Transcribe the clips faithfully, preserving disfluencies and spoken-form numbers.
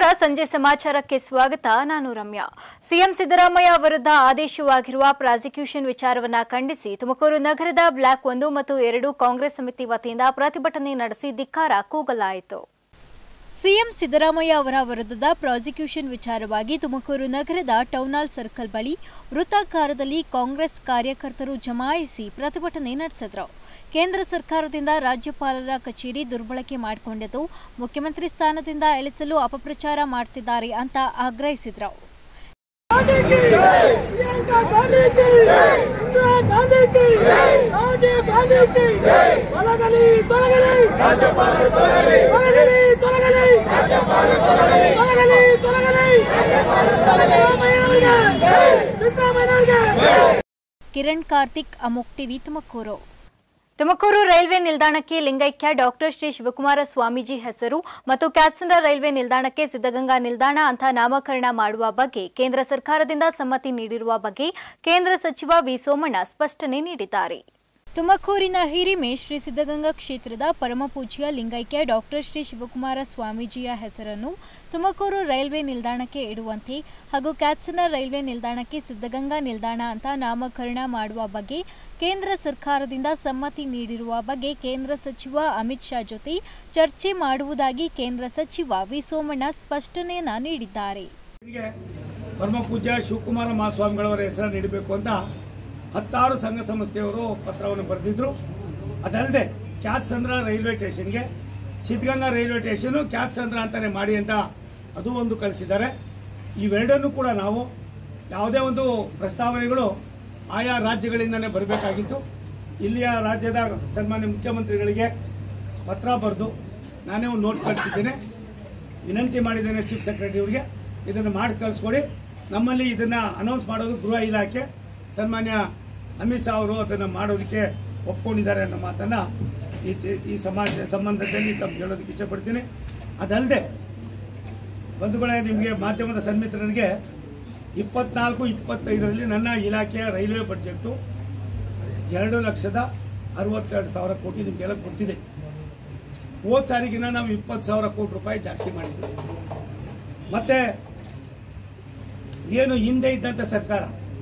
ಸಂಜೆ ಸಮಾಚಾರಕ್ಕೆ ಸ್ವಾಗತ. ನಾನು ರಮ್ಯಾ. ಸಿಎಂ ಸಿದ್ದರಾಮಯ್ಯ ವಿರುದ್ಧ ಆದೇಶವಾಗಿರುವ ಪ್ರಾಸಿಕ್ಯೂಷನ್ ವಿಚಾರವನ್ನ ಖಂಡಿಸಿ ತುಮಕೂರು ನಗರದ ಬ್ಲಾಕ್ ಒಂದು ಮತ್ತು ಎರಡು ಕಾಂಗ್ರೆಸ್ ಸಮಿತಿ ವತಿಯಿಂದ ಪ್ರತಿಭಟನೆ ನಡೆಸಿ ಧಿಕ್ಕಾರ ಕೂಗಲಾಯಿತು. ಸಿಎಂ ಸಿದ್ದರಾಮಯ್ಯ ಅವರ ವಿರುದ್ಧದ ಪ್ರಾಸಿಕ್ಯೂಷನ್ ವಿಚಾರವಾಗಿ ತುಮಕೂರು ನಗರದ ಟೌನ್ ಹಾಲ್ ಸರ್ಕಲ್ ಬಳಿ ವೃತ್ತಾಕಾರದಲ್ಲಿ ಕಾಂಗ್ರೆಸ್ ಕಾರ್ಯಕರ್ತರು ಜಮಾಯಿಸಿ ಪ್ರತಿಭಟನೆ ನಡೆಸಿದರು. ಕೇಂದ್ರ ಸರ್ಕಾರದಿಂದ ರಾಜ್ಯಪಾಲರ ಕಚೇರಿ ದುರ್ಬಳಕೆ ಮಾಡಿಕೊಂಡಿದ್ದು ಮುಖ್ಯಮಂತ್ರಿ ಸ್ಥಾನದಿಂದ ಇಳಿಸಲು ಅಪಪ್ರಚಾರ ಮಾಡುತ್ತಿದ್ದಾರೆ ಅಂತ ಆಗ್ರಹಿಸಿದರು. ಕಿರಣ್ ಕಾರ್ತಿಕ್, ಅಮೋಕ್ ಟಿವಿ, ತುಮಕೂರು. ತುಮಕೂರು ರೈಲ್ವೆ ನಿಲ್ದಾಣಕ್ಕೆ ಲಿಂಗೈಕ್ಯ ಡಾಕ್ಟರ್ ಶ್ರೀ ಶಿವಕುಮಾರ ಸ್ವಾಮೀಜಿ ಹೆಸರು ಮತ್ತು ಕ್ಯಾತ್ಸಂದ್ರ ರೈಲ್ವೆ ನಿಲ್ದಾಣಕ್ಕೆ ಸಿದ್ಧಗಂಗಾ ನಿಲ್ದಾಣ ಅಂತ ನಾಮಕರಣ ಮಾಡುವ ಬಗ್ಗೆ ಕೇಂದ್ರ ಸರ್ಕಾರದಿಂದ ಸಮ್ಮತಿ ನೀಡಿರುವ ಬಗ್ಗೆ ಕೇಂದ್ರ ಸಚಿವ ವಿ ಸೋಮಣ್ಣ ಸ್ಪಷ್ಟನೆ ನೀಡಿದ್ದಾರೆ. ತುಮಕೂರಿನ ಹಿರಿಮೆ ಶ್ರೀ ಸಿದ್ಧಗಂಗಾ ಕ್ಷೇತ್ರದ ಪರಮಪೂಜ್ಯ ಲಿಂಗೈಕ್ಯ ಡಾಕ್ಟರ್ ಶ್ರೀ ಶಿವಕುಮಾರ ಸ್ವಾಮೀಜಿಯ ಹೆಸರನ್ನು ತುಮಕೂರು ರೈಲ್ವೆ ನಿಲ್ದಾಣಕ್ಕೆ ಇಡುವಂತೆ ಹಾಗೂ ಕ್ಯಾತ್ಸಂದ್ರ ರೈಲ್ವೆ ನಿಲ್ದಾಣಕ್ಕೆ ಸಿದ್ಧಗಂಗಾ ನಿಲ್ದಾಣ ಅಂತ ನಾಮಕರಣ ಮಾಡುವ ಬಗ್ಗೆ ಕೇಂದ್ರ ಸರ್ಕಾರದಿಂದ ಸಮ್ಮತಿ ನೀಡಿರುವ ಬಗ್ಗೆ ಕೇಂದ್ರ ಸಚಿವ ಅಮಿತ್ ಶಾ ಜೊತೆ ಚರ್ಚೆ ಮಾಡುವುದಾಗಿ ಕೇಂದ್ರ ಸಚಿವ ವಿ ಸೋಮಣ್ಣ ಸ್ಪಷ್ಟನೆಯನ್ನ ನೀಡಿದ್ದಾರೆ. ಪರಮಪೂಜ್ಯ ಶಿವಕುಮಾರ ಮಹಾಸ್ವಾಮಿಗಳವರ ಹೆಸರನ್ನು ನೀಡಬೇಕು ಅಂತ ಹತ್ತಾರು ಸಂಘ ಸಂಸ್ಥೆಯವರು ಪತ್ರವನ್ನು ಬರೆದಿದ್ರು. ಅದಲ್ಲದೆ ಕ್ಯಾತ್ಸಂದ್ರ ರೈಲ್ವೆ ಸ್ಟೇಷನ್ಗೆ ಸಿದ್ಧಗಂಗಾ ರೈಲ್ವೆ ಸ್ಟೇಷನ್ ಕ್ಯಾತ್ಸಂದ್ರ ಅಂತಾನೆ ಮಾಡಿ ಅಂತ ಅದು ಒಂದು ಕಳಿಸಿದ್ದಾರೆ. ಇವೆರಡನ್ನು ಕೂಡ ನಾವು ಯಾವುದೇ ಒಂದು ಪ್ರಸ್ತಾವನೆಗಳು ಆಯಾ ರಾಜ್ಯಗಳಿಂದನೇ ಬರಬೇಕಾಗಿತ್ತು. ಇಲ್ಲಿಯ ರಾಜ್ಯದ ಸನ್ಮಾನ್ಯ ಮುಖ್ಯಮಂತ್ರಿಗಳಿಗೆ ಪತ್ರ ಬರೆದು ನಾನೇ ಒಂದು ನೋಟ್ ಕಳಿಸಿದ್ದೇನೆ, ವಿನಂತಿ ಮಾಡಿದ್ದೇನೆ ಚೀಫ್ ಸೆಕ್ರೆಟರಿ ಅವರಿಗೆ, ಇದನ್ನು ಮಾಡಿ ಕಳಿಸ್ಕೊಡಿ. ನಮ್ಮಲ್ಲಿ ಇದನ್ನ ಅನೌನ್ಸ್ ಮಾಡೋದು ಗೃಹ ಇಲಾಖೆ ಸನ್ಮಾನ್ಯ ಅಮಿತ್ ಶಾ ಅವರು ಅದನ್ನು ಮಾಡೋದಕ್ಕೆ ಒಪ್ಕೊಂಡಿದ್ದಾರೆ ಅನ್ನೋ ಮಾತನ್ನ ಈ ಸಮಾಜ ಸಂಬಂಧದಲ್ಲಿ ತಮ್ಗೆ ಹೇಳೋದಕ್ಕೆ ಇಷ್ಟಪಡ್ತೀನಿ. ಅದಲ್ಲದೆ ಬಂಧುಗಳೇ, ನಿಮಗೆ ಮಾಧ್ಯಮದ ಸನ್ಮಿತ್ರರಿಗೆ ಇಪ್ಪತ್ನಾಲ್ಕು ಇಪ್ಪತ್ತೈದರಲ್ಲಿ ನನ್ನ ಇಲಾಖೆಯ ರೈಲ್ವೆ ಬಜೆಟ್ ಎರಡು ಲಕ್ಷದ ಅರವತ್ತೆರಡು ಸಾವಿರ ಕೋಟಿ ನಿಮಗೆಲ್ಲ ಗೊತ್ತಿದೆ. ಹೋದ ಸಾರಿಗಿನ ನಾವು ಇಪ್ಪತ್ತು ಸಾವಿರ ಕೋಟಿ ರೂಪಾಯಿ ಜಾಸ್ತಿ ಮಾಡಿದ್ದೀವಿ. ಮತ್ತೆ ಏನು ಹಿಂದೆ ಇದ್ದಂಥ ಸರ್ಕಾರ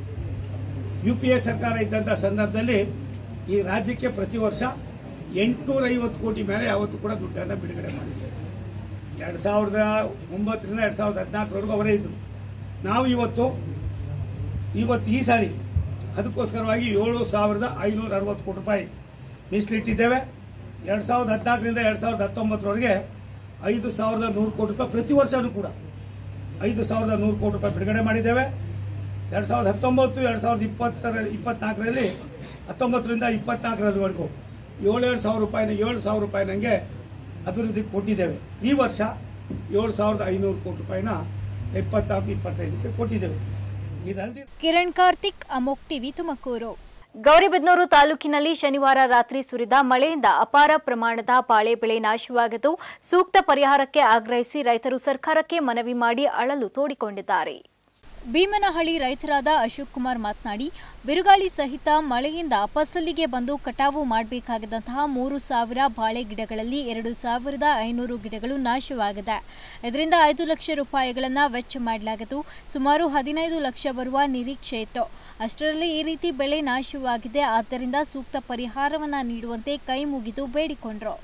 ಯು ಪಿ ಎ ಸರ್ಕಾರ ಇದ್ದಂಥ ಸಂದರ್ಭದಲ್ಲಿ ಈ ರಾಜ್ಯಕ್ಕೆ ಪ್ರತಿ ವರ್ಷ ಎಂಟುನೂರ ಐವತ್ತು ಕೋಟಿ ಮೇಲೆ ಯಾವತ್ತೂ ಕೂಡ ದುಡ್ಡನ್ನು ಬಿಡುಗಡೆ ಮಾಡಿದೆ. ಎರಡು ಸಾವಿರದ ಒಂಬತ್ತರಿಂದ ಎರಡು ಸಾವಿರದ ಹದಿನಾಲ್ಕರವರೆಗೂ ಅವರೇ ಇದ್ರು. ನಾವು ಇವತ್ತು ಇವತ್ತು ಈ ಸಾರಿ ಅದಕ್ಕೋಸ್ಕರವಾಗಿ ಏಳು ಸಾವಿರದ ಐನೂರ ಅರವತ್ತು ಕೋಟಿ ರೂಪಾಯಿ ಮೀಸಲಿಟ್ಟಿದ್ದೇವೆ. ಎರಡು ಸಾವಿರದ ಹದಿನಾಲ್ಕರಿಂದ ಎರಡು ಸಾವಿರದ ಹತ್ತೊಂಬತ್ತರವರೆಗೆ ಐದು ಸಾವಿರದ ನೂರು ಕೋಟಿ ರೂಪಾಯಿ ಪ್ರತಿ ವರ್ಷನೂ ಕೂಡ ಐದು ಸಾವಿರದ ನೂರು ಕೋಟಿ ರೂಪಾಯಿ ಬಿಡುಗಡೆ ಮಾಡಿದ್ದೇವೆ. ಎರಡು ಸಾವಿರದ ಹತ್ತೊಂಬತ್ತು ಎರಡು ಸಾವಿರದ ಇಪ್ಪತ್ತರ ಇಪ್ಪತ್ನಾಲ್ಕರಲ್ಲಿ ಹತ್ತೊಂಬತ್ತರಿಂದ ಇಪ್ಪತ್ನಾಲ್ಕರವರೆಗೂ ಏಳೇಳು ಸಾವಿರ ರೂಪಾಯಿನ ಏಳು ಸಾವಿರ ರೂಪಾಯಿ ನನಗೆ ಅಭಿವೃದ್ಧಿ ಕೊಟ್ಟಿದ್ದೇವೆ. ಈ ವರ್ಷ ಏಳು ಸಾವಿರದ ಐನೂರು ಕೋಟಿ ರೂಪಾಯಿನ ಇಪ್ಪತ್ನಾಲ್ಕು ಇಪ್ಪತ್ತೈದಕ್ಕೆ ಕೊಟ್ಟಿದ್ದೇವೆ. ಇದಲ್ಲದೆ ಕಿರಣ್ ಕಾರ್ತಿಕ್, ಅಮೋಕ್ ಟಿವಿ, ತುಮಕೂರು. ಗೌರಿಬಿದನೂರು ತಾಲೂಕಿನಲ್ಲಿ ಶನಿವಾರ ರಾತ್ರಿ ಸುರಿದ ಮಳೆಯಿಂದ ಅಪಾರ ಪ್ರಮಾಣದ ಬಾಳೆ ಬೆಳೆ ನಾಶವಾಗಿದ್ದು ಸೂಕ್ತ ಪರಿಹಾರಕ್ಕೆ ಆಗ್ರಹಿಸಿ ರೈತರು ಸರ್ಕಾರಕ್ಕೆ ಮನವಿ ಮಾಡಿ ಅಳಲು ತೋಡಿಕೊಂಡಿದ್ದಾರೆ. ಭೀಮನಹಳ್ಳಿ ರೈತರಾದ ಅಶೋಕ್ ಕುಮಾರ್ ಮಾತನಾಡಿ, ಬಿರುಗಾಳಿ ಸಹಿತ ಮಳೆಯಿಂದ ಫಸಲಿಗೆ ಬಂದು ಕಟಾವು ಮಾಡಬೇಕಾಗಿದ್ದಂತಹ ಮೂರು ಸಾವಿರ ಬಾಳೆ ಗಿಡಗಳಲ್ಲಿ ಎರಡು ಸಾವಿರದ ಐನೂರು ಗಿಡಗಳು ನಾಶವಾಗಿದೆ. ಇದರಿಂದ ಐದು ಲಕ್ಷ ರೂಪಾಯಿಗಳನ್ನು ವೆಚ್ಚ ಮಾಡಲಾಗಿದ್ದು ಸುಮಾರು ಹದಿನೈದು ಲಕ್ಷ ಬರುವ ನಿರೀಕ್ಷೆ ಇತ್ತು. ಅಷ್ಟರಲ್ಲಿ ಈ ರೀತಿ ಬೆಳೆ ನಾಶವಾಗಿದೆ. ಆದ್ದರಿಂದ ಸೂಕ್ತ ಪರಿಹಾರವನ್ನ ನೀಡುವಂತೆ ಕೈ ಮುಗಿದು ಬೇಡಿಕೊಂಡ್ರು.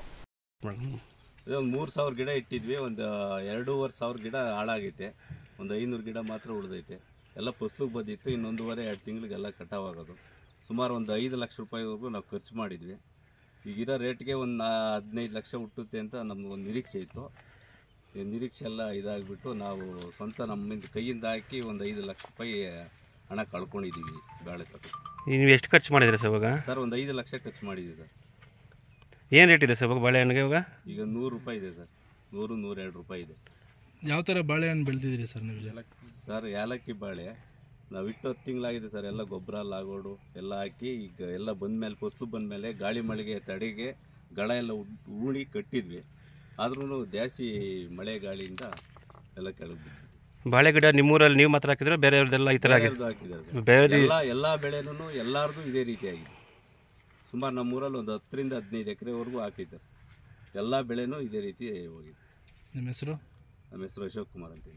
ಮೂರು ಸಾವಿರ ಗಿಡ ಇಟ್ಟಿದ್ವಿ, ಒಂದು ಎರಡೂವರೆ ಸಾವಿರ ಗಿಡ ಹಾಳಾಗೈತೆ, ಒಂದು ಐನೂರು ಗಿಡ ಮಾತ್ರ ಉಳಿದೈತೆ. ಎಲ್ಲ ಫಸ್ಲಿಗೆ ಬಂದಿತ್ತು, ಇನ್ನೊಂದೂವರೆ ಎರಡು ತಿಂಗಳಿಗೆಲ್ಲ ಕಟಾವಾಗೋದು. ಸುಮಾರು ಒಂದು ಐದು ಲಕ್ಷ ರೂಪಾಯಿವರೆಗೂ ನಾವು ಖರ್ಚು ಮಾಡಿದ್ವಿ. ಈಗಿರೋ ರೇಟ್ಗೆ ಒಂದು ಹದಿನೈದು ಲಕ್ಷ ಹುಟ್ಟುತ್ತೆ ಅಂತ ನಮ್ಗೊಂದು ನಿರೀಕ್ಷೆ ಇತ್ತು. ಈ ನಿರೀಕ್ಷೆ ಎಲ್ಲ ಇದಾಗಿಬಿಟ್ಟು ನಾವು ಸ್ವಂತ ನಮ್ಮಿಂದ ಕೈಯಿಂದ ಹಾಕಿ ಒಂದು ಐದು ಲಕ್ಷ ರೂಪಾಯಿ ಹಣ ಕಳ್ಕೊಂಡಿದ್ದೀವಿ ಬಾಳೆ ತಕ್ಕ. ನೀವು ಎಷ್ಟು ಖರ್ಚು ಮಾಡಿದ್ರಿ ಸರ್ ಇವಾಗ? ಸರ್ ಒಂದು ಐದು ಲಕ್ಷ ಖರ್ಚು ಮಾಡಿದ್ದೀವಿ ಸರ್. ಏನು ರೇಟ್ ಇದೆ ಸರ್ ಇವಾಗ ಬಾಳೆಹಣ್ಣಿಗೆ? ಇವಾಗ ಈಗ ನೂರು ರೂಪಾಯಿ ಇದೆ ಸರ್, ನೂರು ನೂರೆರಡು ರೂಪಾಯಿ ಇದೆ. ಯಾವ ಥರ ಬಾಳೆಹಣ್ಣು ಬೆಳೆದಿದ್ದೀರಿ ಸರ್ ನೀವು? ಸರ್ ಏಲಕ್ಕಿ ಬಾಳೆ ನಾವು ಇಟ್ಟು ಹತ್ತು ತಿಂಗಳಾಗಿದೆ ಸರ್. ಎಲ್ಲ ಗೊಬ್ಬರ ಲಾಗೋಡು ಎಲ್ಲ ಹಾಕಿ ಈಗ ಎಲ್ಲ ಬಂದಮೇಲೆ ಫಸಲು ಬಂದಮೇಲೆ ಗಾಳಿ ಮಳೆಗೆ ತಡೆಗೆ ಗಳ ಎಲ್ಲ ಉಳಿ ಕಟ್ಟಿದ್ವಿ. ಆದ್ರೂ ಜಾಸ್ತಿ ಮಳೆ ಗಾಳಿಯಿಂದ ಎಲ್ಲ ಕೆಳಗೆ ಬಾಳೆ ಗಿಡ ನಿಮ್ಮೂರಲ್ಲಿ ನೀವು ಮಾತ್ರ ಹಾಕಿದ್ರೆ ಬೇರೆಯವ್ರದ್ದೆಲ್ಲ ಈ ಥರ ಹಾಕಿದ್ದಾರೆ. ಎಲ್ಲ ಎಲ್ಲ ಬೆಳೆನೂ ಎಲ್ಲರದು ಇದೇ ರೀತಿಯಾಗಿದೆ. ಸುಮಾರು ನಮ್ಮೂರಲ್ಲಿ ಒಂದು ಹತ್ತರಿಂದ ಹದಿನೈದು ಎಕರೆವರೆಗೂ ಹಾಕಿದ್ದಾರೆ. ಎಲ್ಲ ಬೆಳೆನೂ ಇದೇ ರೀತಿ ಹೋಗಿದೆ. ನಿಮ್ಮ ಹೆಸರು? ನಮ್ಮ ಹೆಸರು ಅಶೋಕ್ ಕುಮಾರ್ ಅಂತ ಹೇಳಿ.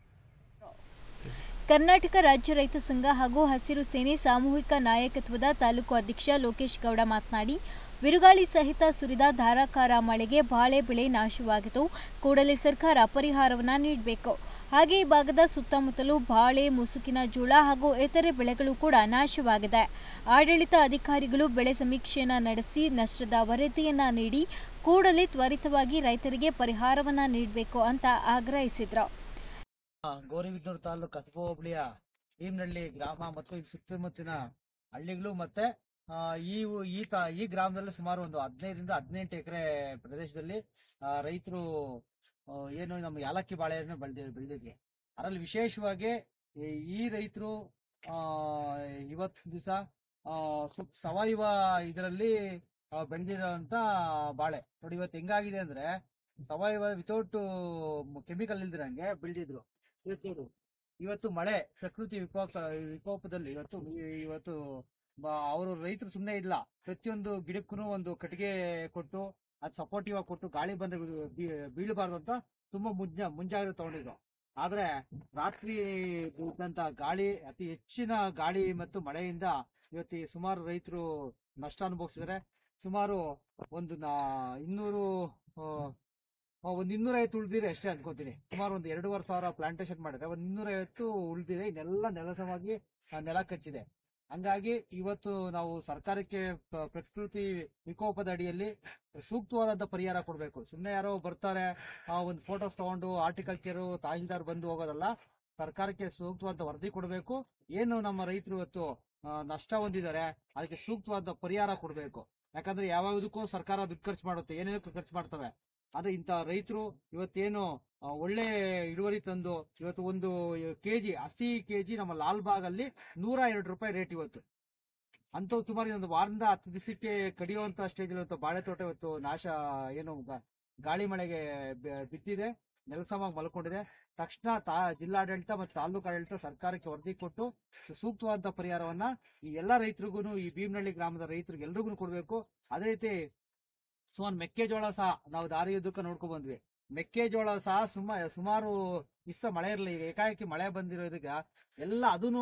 ಕರ್ನಾಟಕ ರಾಜ್ಯ ರೈತ ಸಂಘ ಹಾಗೂ ಹಸಿರು ಸೇನೆ ಸಾಮೂಹಿಕ ನಾಯಕತ್ವದ ತಾಲೂಕು ಅಧ್ಯಕ್ಷ ಲೋಕೇಶ್ ಗೌಡ ಮಾತನಾಡಿ, ಬಿರುಗಾಳಿ ಸಹಿತ ಸುರಿದ ಧಾರಾಕಾರ ಮಳೆಗೆ ಬಾಳೆ ಬೆಳೆ ನಾಶವಾಗಿದ್ದು, ಕೂಡಲೇ ಸರ್ಕಾರ ಪರಿಹಾರವನ್ನ ನೀಡಬೇಕು. ಹಾಗೆ ಈ ಭಾಗದ ಸುತ್ತಮುತ್ತಲೂ ಬಾಳೆ, ಮುಸುಕಿನ ಜೋಳ ಹಾಗೂ ಇತರೆ ಬೆಳೆಗಳು ಕೂಡ ನಾಶವಾಗಿದೆ. ಆಡಳಿತ ಅಧಿಕಾರಿಗಳು ಬೆಳೆ ಸಮೀಕ್ಷೆಯನ್ನ ನಡೆಸಿ ನಷ್ಟದ ವರದಿಯನ್ನ ನೀಡಿ ಕೂಡಲೇ ತ್ವರಿತವಾಗಿ ರೈತರಿಗೆ ಪರಿಹಾರವನ್ನ ನೀಡಬೇಕು ಅಂತ ಆಗ್ರಹಿಸಿದ್ರು. ಗೌರಿಬಿದನೂರು ತಾಲೂಕು ಕಸಬಾ ಹೋಬಳಿಯ ಭೀಮನಹಳ್ಳಿ ಗ್ರಾಮ ಮತ್ತು ಸುತ್ತಮುತ್ತಲಿನ ಹಳ್ಳಿಗಳು ಮತ್ತೆ ಈ ಈ ಈ ಗ್ರಾಮದಲ್ಲಿ ಸುಮಾರು ಒಂದು ಹದಿನೈದರಿಂದ ಹದಿನೆಂಟು ಎಕರೆ ಪ್ರದೇಶದಲ್ಲಿ ರೈತರು ಏನು ನಮ್ಮ ಯಾಲಕ್ಕಿ ಬಾಳೆಯನ್ನು ಬೆಳೆದ ಬೆಳೆದಿದ್ವಿ. ಅದರಲ್ಲಿ ವಿಶೇಷವಾಗಿ ಈ ರೈತರು ಇವತ್ತು ದಿವಸ ಸಾವಯವ ಇದರಲ್ಲಿ ಬೆಳೆದಿರೋಂಥ ಬಾಳೆ ನೋಡಿ. ಇವತ್ತು ಹೆಂಗಾಗಿದೆ ಅಂದ್ರೆ ಸಾವಯವ ವಿತೌಟ್ ಕೆಮಿಕಲ್ ಇಲ್ದಿರಂಗೆ ಬೆಳೆದಿದ್ರು. ಇವತ್ತು ಮಳೆ ಪ್ರಕೃತಿ ವಿಕೋಪ ವಿಕೋಪದಲ್ಲಿ ಇವತ್ತು ಇವತ್ತು ಅವರು ರೈತರು ಸುಮ್ಮನೆ ಇಲ್ಲ, ಪ್ರತಿಯೊಂದು ಗಿಡಕ್ಕೂ ಒಂದು ಕಟ್ಟಿಗೆ ಕೊಟ್ಟು ಅದು ಸಪೋರ್ಟಿವ್ ಆಗಿ ಕೊಟ್ಟು ಗಾಳಿ ಬಂದ್ರೆ ಬೀಳಬಾರ್ದು ಅಂತ ತುಂಬಾ ಮುಂಜ ಮುಂಜಾಗ್ರತೆ ತಗೊಂಡಿದ್ರು. ಆದ್ರೆ ರಾತ್ರಿ ಬೀಳಂತ ಗಾಳಿ, ಅತಿ ಹೆಚ್ಚಿನ ಗಾಳಿ ಮತ್ತು ಮಳೆಯಿಂದ ಇವತ್ತು ಸುಮಾರು ರೈತರು ನಷ್ಟ ಅನುಭವಿಸಿದರೆ ಸುಮಾರು ಒಂದು ಇನ್ನೂರು ಒಂದ್ ಇನ್ನೂರೈವತ್ತು ಉಳಿದಿದೆ ಅಷ್ಟೇ ಅನ್ಕೋತೀನಿ. ಸುಮಾರು ಒಂದು ಎರಡೂವರೆ ಸಾವಿರ ಪ್ಲಾಂಟೇಶನ್ ಮಾಡಿದ್ರೆ ಒಂದ್ ಇನ್ನೂರೈವತ್ತು ಉಳಿದಿದೆ. ಇದೆಲ್ಲ ನೆಲಸವಾಗಿ ನೆಲ ಕಚ್ಚಿದೆ. ಹಂಗಾಗಿ ಇವತ್ತು ನಾವು ಸರ್ಕಾರಕ್ಕೆ ಪ್ರಕೃತಿ ವಿಕೋಪದ ಅಡಿಯಲ್ಲಿ ಸೂಕ್ತವಾದಂತ ಪರಿಹಾರ ಕೊಡಬೇಕು. ಸುಮ್ಮನೆ ಯಾರೋ ಬರ್ತಾರೆ ಒಂದು ಫೋಟೋಸ್ ತಗೊಂಡು ಆರ್ಟಿಕಲ್ಚರ್ ತಹಶೀಲ್ದಾರ್ ಬಂದು ಹೋಗೋದಲ್ಲ. ಸರ್ಕಾರಕ್ಕೆ ಸೂಕ್ತವಾದ ವರದಿ ಕೊಡಬೇಕು. ಏನು ನಮ್ಮ ರೈತರು ಇವತ್ತು ನಷ್ಟ ಹೊಂದಿದ್ದಾರೆ ಅದಕ್ಕೆ ಸೂಕ್ತವಾದ ಪರಿಹಾರ ಕೊಡಬೇಕು. ಯಾಕಂದ್ರೆ ಯಾವ್ಯಾವುದಕ್ಕೂ ಸರ್ಕಾರ ದುಡ್ಡು ಖರ್ಚು ಮಾಡುತ್ತೆ, ಏನೇನಕ್ಕೂ ಖರ್ಚು ಮಾಡ್ತವೆ. ಆದ್ರೆ ಇಂಥ ರೈತರು ಇವತ್ತೇನು ಒಳ್ಳೆ ಇಳುವರಿ ತಂದು ಇವತ್ತು ಒಂದು ಕೆಜಿ ಹಸಿ ಕೆಜಿ ನಮ್ಮ ಲಾಲ್ಬಾಗ್ ಅಲ್ಲಿ ನೂರ ಎರಡು ರೂಪಾಯಿ ರೇಟ್ ಇವತ್ತು. ಅಂತೂ ಸುಮಾರು ಒಂದು ವಾರದಿಂದ ಹತ್ತು ದಿವಸಕ್ಕೆ ಕಡಿಯುವಂತ ಸ್ಟೇಜ್ ಇವತ್ತು ಬಾಳೆ ತೋಟ ಇವತ್ತು ನಾಶ ಏನು ಗಾಳಿ ಮಳೆಗೆ ಬಿದ್ದಿದೆ, ನೆಲಸಮಾಗಿ ಮಲ್ಕೊಂಡಿದೆ. ತಕ್ಷಣ ತಾ ಜಿಲ್ಲಾಡಳಿತ ಮತ್ತು ತಾಲೂಕು ಆಡಳಿತ ಸರ್ಕಾರಕ್ಕೆ ವರದಿ ಕೊಟ್ಟು ಸೂಕ್ತವಾದ ಪರಿಹಾರವನ್ನ ಈ ಎಲ್ಲ ರೈತರಿಗೂ, ಈ ಭೀಮನಹಳ್ಳಿ ಗ್ರಾಮದ ರೈತರಿಗೆ ಎಲ್ರಿಗೂ ಕೊಡಬೇಕು. ಅದೇ ರೀತಿ ಸುಮಾರು ಮೆಕ್ಕೆಜೋಳ ಸಹ ನಾವು ದಾರಿಯುದ್ದಕ್ಕೆ ನೋಡ್ಕೊ ಬಂದ್ವಿ. ಮೆಕ್ಕೆಜೋಳ ಸಹ ಸುಮ ಸುಮಾರು ಇಷ್ಟ ಮಳೆ ಇರಲಿ, ಈಗ ಏಕಾಏಕಿ ಮಳೆ ಬಂದಿರೋದಕ್ಕೆ ಎಲ್ಲ ಅದನ್ನು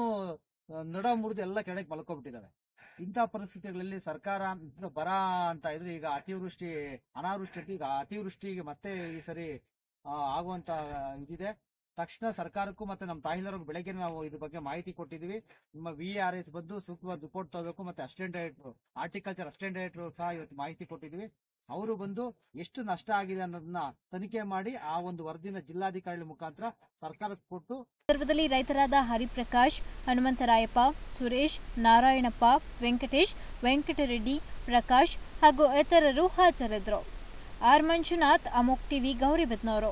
ನಡ ಮುರಿದು ಎಲ್ಲ ಕೆಳಗೆ ಮಲ್ಕೊಬಿಟ್ಟಿದ್ದಾವೆ. ಇಂಥ ಪರಿಸ್ಥಿತಿಗಳಲ್ಲಿ ಸರ್ಕಾರ ಬರ ಅಂತ ಇದ್ರೆ ಈಗ ಅತಿವೃಷ್ಟಿ ಅನಾವೃಷ್ಟಿ ಅಂತ ಈಗ ಅತಿವೃಷ್ಟಿಗೆ ಮತ್ತೆ ಈ ಸರಿ ಆಗುವಂತ ಇದಿದೆ. ತಕ್ಷಣ ಸರ್ಕಾರಕ್ಕೂ ಮತ್ತೆ ನಮ್ಮ ತಾಯಿದಾರರು ಬೆಳಗ್ಗೆ ನಾವು ಇದ್ರ ಬಗ್ಗೆ ಮಾಹಿತಿ ಕೊಟ್ಟಿದ್ವಿ. ನಿಮ್ಮ ವಿ ಆರ್ ಎಸ್ ಬಂದು ಸೂಕ್ತವಾದ ರಿಪೋರ್ಟ್ ತಗೋಬೇಕು. ಮತ್ತೆ assistant director horticulture assistant director ಸಹ ಇವತ್ತು ಮಾಹಿತಿ ಕೊಟ್ಟಿದ್ವಿ. ಅವರು ಬಂದು ಎಷ್ಟು ನಷ್ಟ ಆಗಿದೆ ಅನ್ನೋದನ್ನ ತನಿಖೆ ಮಾಡಿ ಆ ಒಂದು ವರದಿನ ಜಿಲ್ಲಾಧಿಕಾರಿಗಳ ಮುಖಾಂತರ ಸರ್ಕಾರಕ್ಕೆ ಕೊಟ್ಟು. ಸಂದರ್ಭದಲ್ಲಿ ರೈತರಾದ ಹರಿಪ್ರಕಾಶ್, ಹನುಮಂತರಾಯಪ್ಪ, ಸುರೇಶ್, ನಾರಾಯಣಪ್ಪ, ವೆಂಕಟೇಶ್, ವೆಂಕಟರೆಡ್ಡಿ, ಪ್ರಕಾಶ್ ಹಾಗೂ ಇತರರು ಹಾಜರಿದ್ದರು. ಆರ್ ಮಂಜುನಾಥ್, ಅಮೋಕ್ ಟಿವಿ, ಗೌರಿಬಿದನೂರು.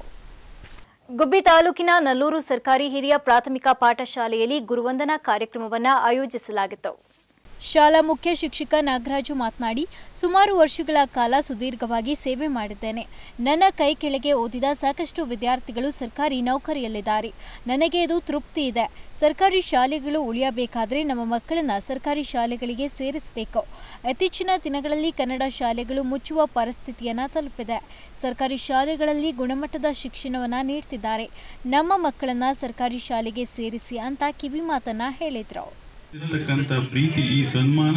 ಗುಬ್ಬಿ ತಾಲೂಕಿನ ನಲ್ಲೂರು ಸರ್ಕಾರಿ ಹಿರಿಯ ಪ್ರಾಥಮಿಕ ಪಾಠಶಾಲೆಯಲ್ಲಿ ಗುರುವಂದನಾ ಕಾರ್ಯಕ್ರಮವನ್ನು ಆಯೋಜಿಸಲಾಗಿತ್ತು. ಶಾಲಾ ಮುಖ್ಯ ಶಿಕ್ಷಕ ನಾಗರಾಜು ಮಾತನಾಡಿ, ಸುಮಾರು ವರ್ಷಗಳ ಕಾಲ ಸುದೀರ್ಘವಾಗಿ ಸೇವೆ ಮಾಡಿದ್ದೇನೆ. ನನ್ನ ಕೈ ಕೆಳಗೆ ಓದಿದ ಸಾಕಷ್ಟು ವಿದ್ಯಾರ್ಥಿಗಳು ಸರ್ಕಾರಿ ನೌಕರಿಯಲ್ಲಿದ್ದಾರೆ. ನನಗೆ ಇದು ತೃಪ್ತಿ ಇದೆ. ಸರ್ಕಾರಿ ಶಾಲೆಗಳು ಉಳಿಯಬೇಕಾದರೆ ನಮ್ಮ ಮಕ್ಕಳನ್ನ ಸರ್ಕಾರಿ ಶಾಲೆಗಳಿಗೆ ಸೇರಿಸಬೇಕು. ಇತ್ತೀಚಿನ ದಿನಗಳಲ್ಲಿ ಕನ್ನಡ ಶಾಲೆಗಳು ಮುಚ್ಚುವ ಪರಿಸ್ಥಿತಿಯನ್ನ ತಲುಪಿದೆ. ಸರ್ಕಾರಿ ಶಾಲೆಗಳಲ್ಲಿ ಗುಣಮಟ್ಟದ ಶಿಕ್ಷಣವನ್ನ ನೀಡ್ತಿದ್ದಾರೆ. ನಮ್ಮ ಮಕ್ಕಳನ್ನ ಸರ್ಕಾರಿ ಶಾಲೆಗೆ ಸೇರಿಸಿ ಅಂತ ಕಿವಿ ಮಾತನ್ನ ಹೇಳಿದ್ರು. ಇರತಕ್ಕಂಥ ಪ್ರೀತಿ, ಈ ಸನ್ಮಾನ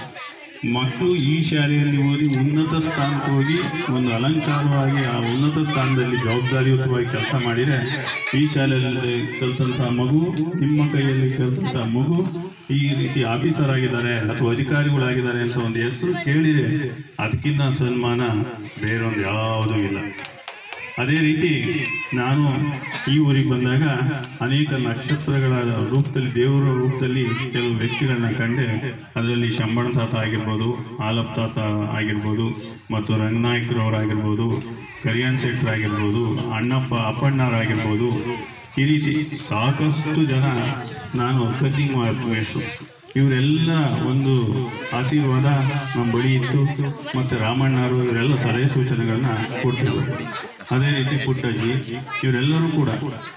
ಮಕ್ಕಳು ಈ ಶಾಲೆಯಲ್ಲಿ ಓದಿ ಉನ್ನತ ಸ್ಥಾನಕ್ಕೆ ಹೋಗಿ ಒಂದು ಅಲಂಕಾರವಾಗಿ ಆ ಉನ್ನತ ಸ್ಥಾನದಲ್ಲಿ ಜವಾಬ್ದಾರಿಯುತವಾಗಿ ಕೆಲಸ ಮಾಡಿದರೆ ಈ ಶಾಲೆಯಲ್ಲಿ ಕಲಿತಂಥ ಮಗು, ನಿಮ್ಮ ಕೈಯಲ್ಲಿ ಕಲಿತಂಥ ಮಗು ಈ ರೀತಿ ಆಫೀಸರ್ ಆಗಿದ್ದಾರೆ ಅಥವಾ ಅಧಿಕಾರಿಗಳಾಗಿದ್ದಾರೆ ಅಂತ ಒಂದು ಹೆಸರು ಕೇಳಿದರೆ ಅದಕ್ಕಿಂತ ಸನ್ಮಾನ ಬೇರೊಂದು ಯಾವುದೂ ಇಲ್ಲ. ಅದೇ ರೀತಿ ನಾನು ಈ ಊರಿಗೆ ಬಂದಾಗ ಅನೇಕ ನಕ್ಷತ್ರಗಳ ರೂಪದಲ್ಲಿ, ದೇವರ ರೂಪದಲ್ಲಿ ಕೆಲವು ವ್ಯಕ್ತಿಗಳನ್ನ ಕಂಡೆ. ಅದರಲ್ಲಿ ಶಂಬಣ ತಾತ ಆಗಿರ್ಬೋದು, ಆಲಪ್ ತಾತ ಆಗಿರ್ಬೋದು, ಮತ್ತು ರಂಗನಾಯಕರವರಾಗಿರ್ಬೋದು, ಕರಿಯನ್ ಶೆಟ್ಟರ್ ಆಗಿರ್ಬೋದು, ಅಣ್ಣಪ್ಪ ಅಪ್ಪಣ್ಣರಾಗಿರ್ಬೋದು, ಈ ರೀತಿ ಸಾಕಷ್ಟು ಜನ ನಾನು ಕಚಿಂಗ್ ವಯಸ್ಸು ಇವರೆಲ್ಲ ಒಂದು ಆಶೀರ್ವಾದ ನಮ್ಮ ಬಳಿ ಇತ್ತು. ಮತ್ತು ರಾಮಣ್ಣವರು ಇವರೆಲ್ಲ ಸಲಹೆ ಸೂಚನೆಗಳನ್ನ ಕೊಟ್ಟಿದ್ರು. ಅದೇ ರೀತಿ ಪುಟ್ಟಜ್ಜಿ ಇವರೆಲ್ಲರೂ ಕೂಡ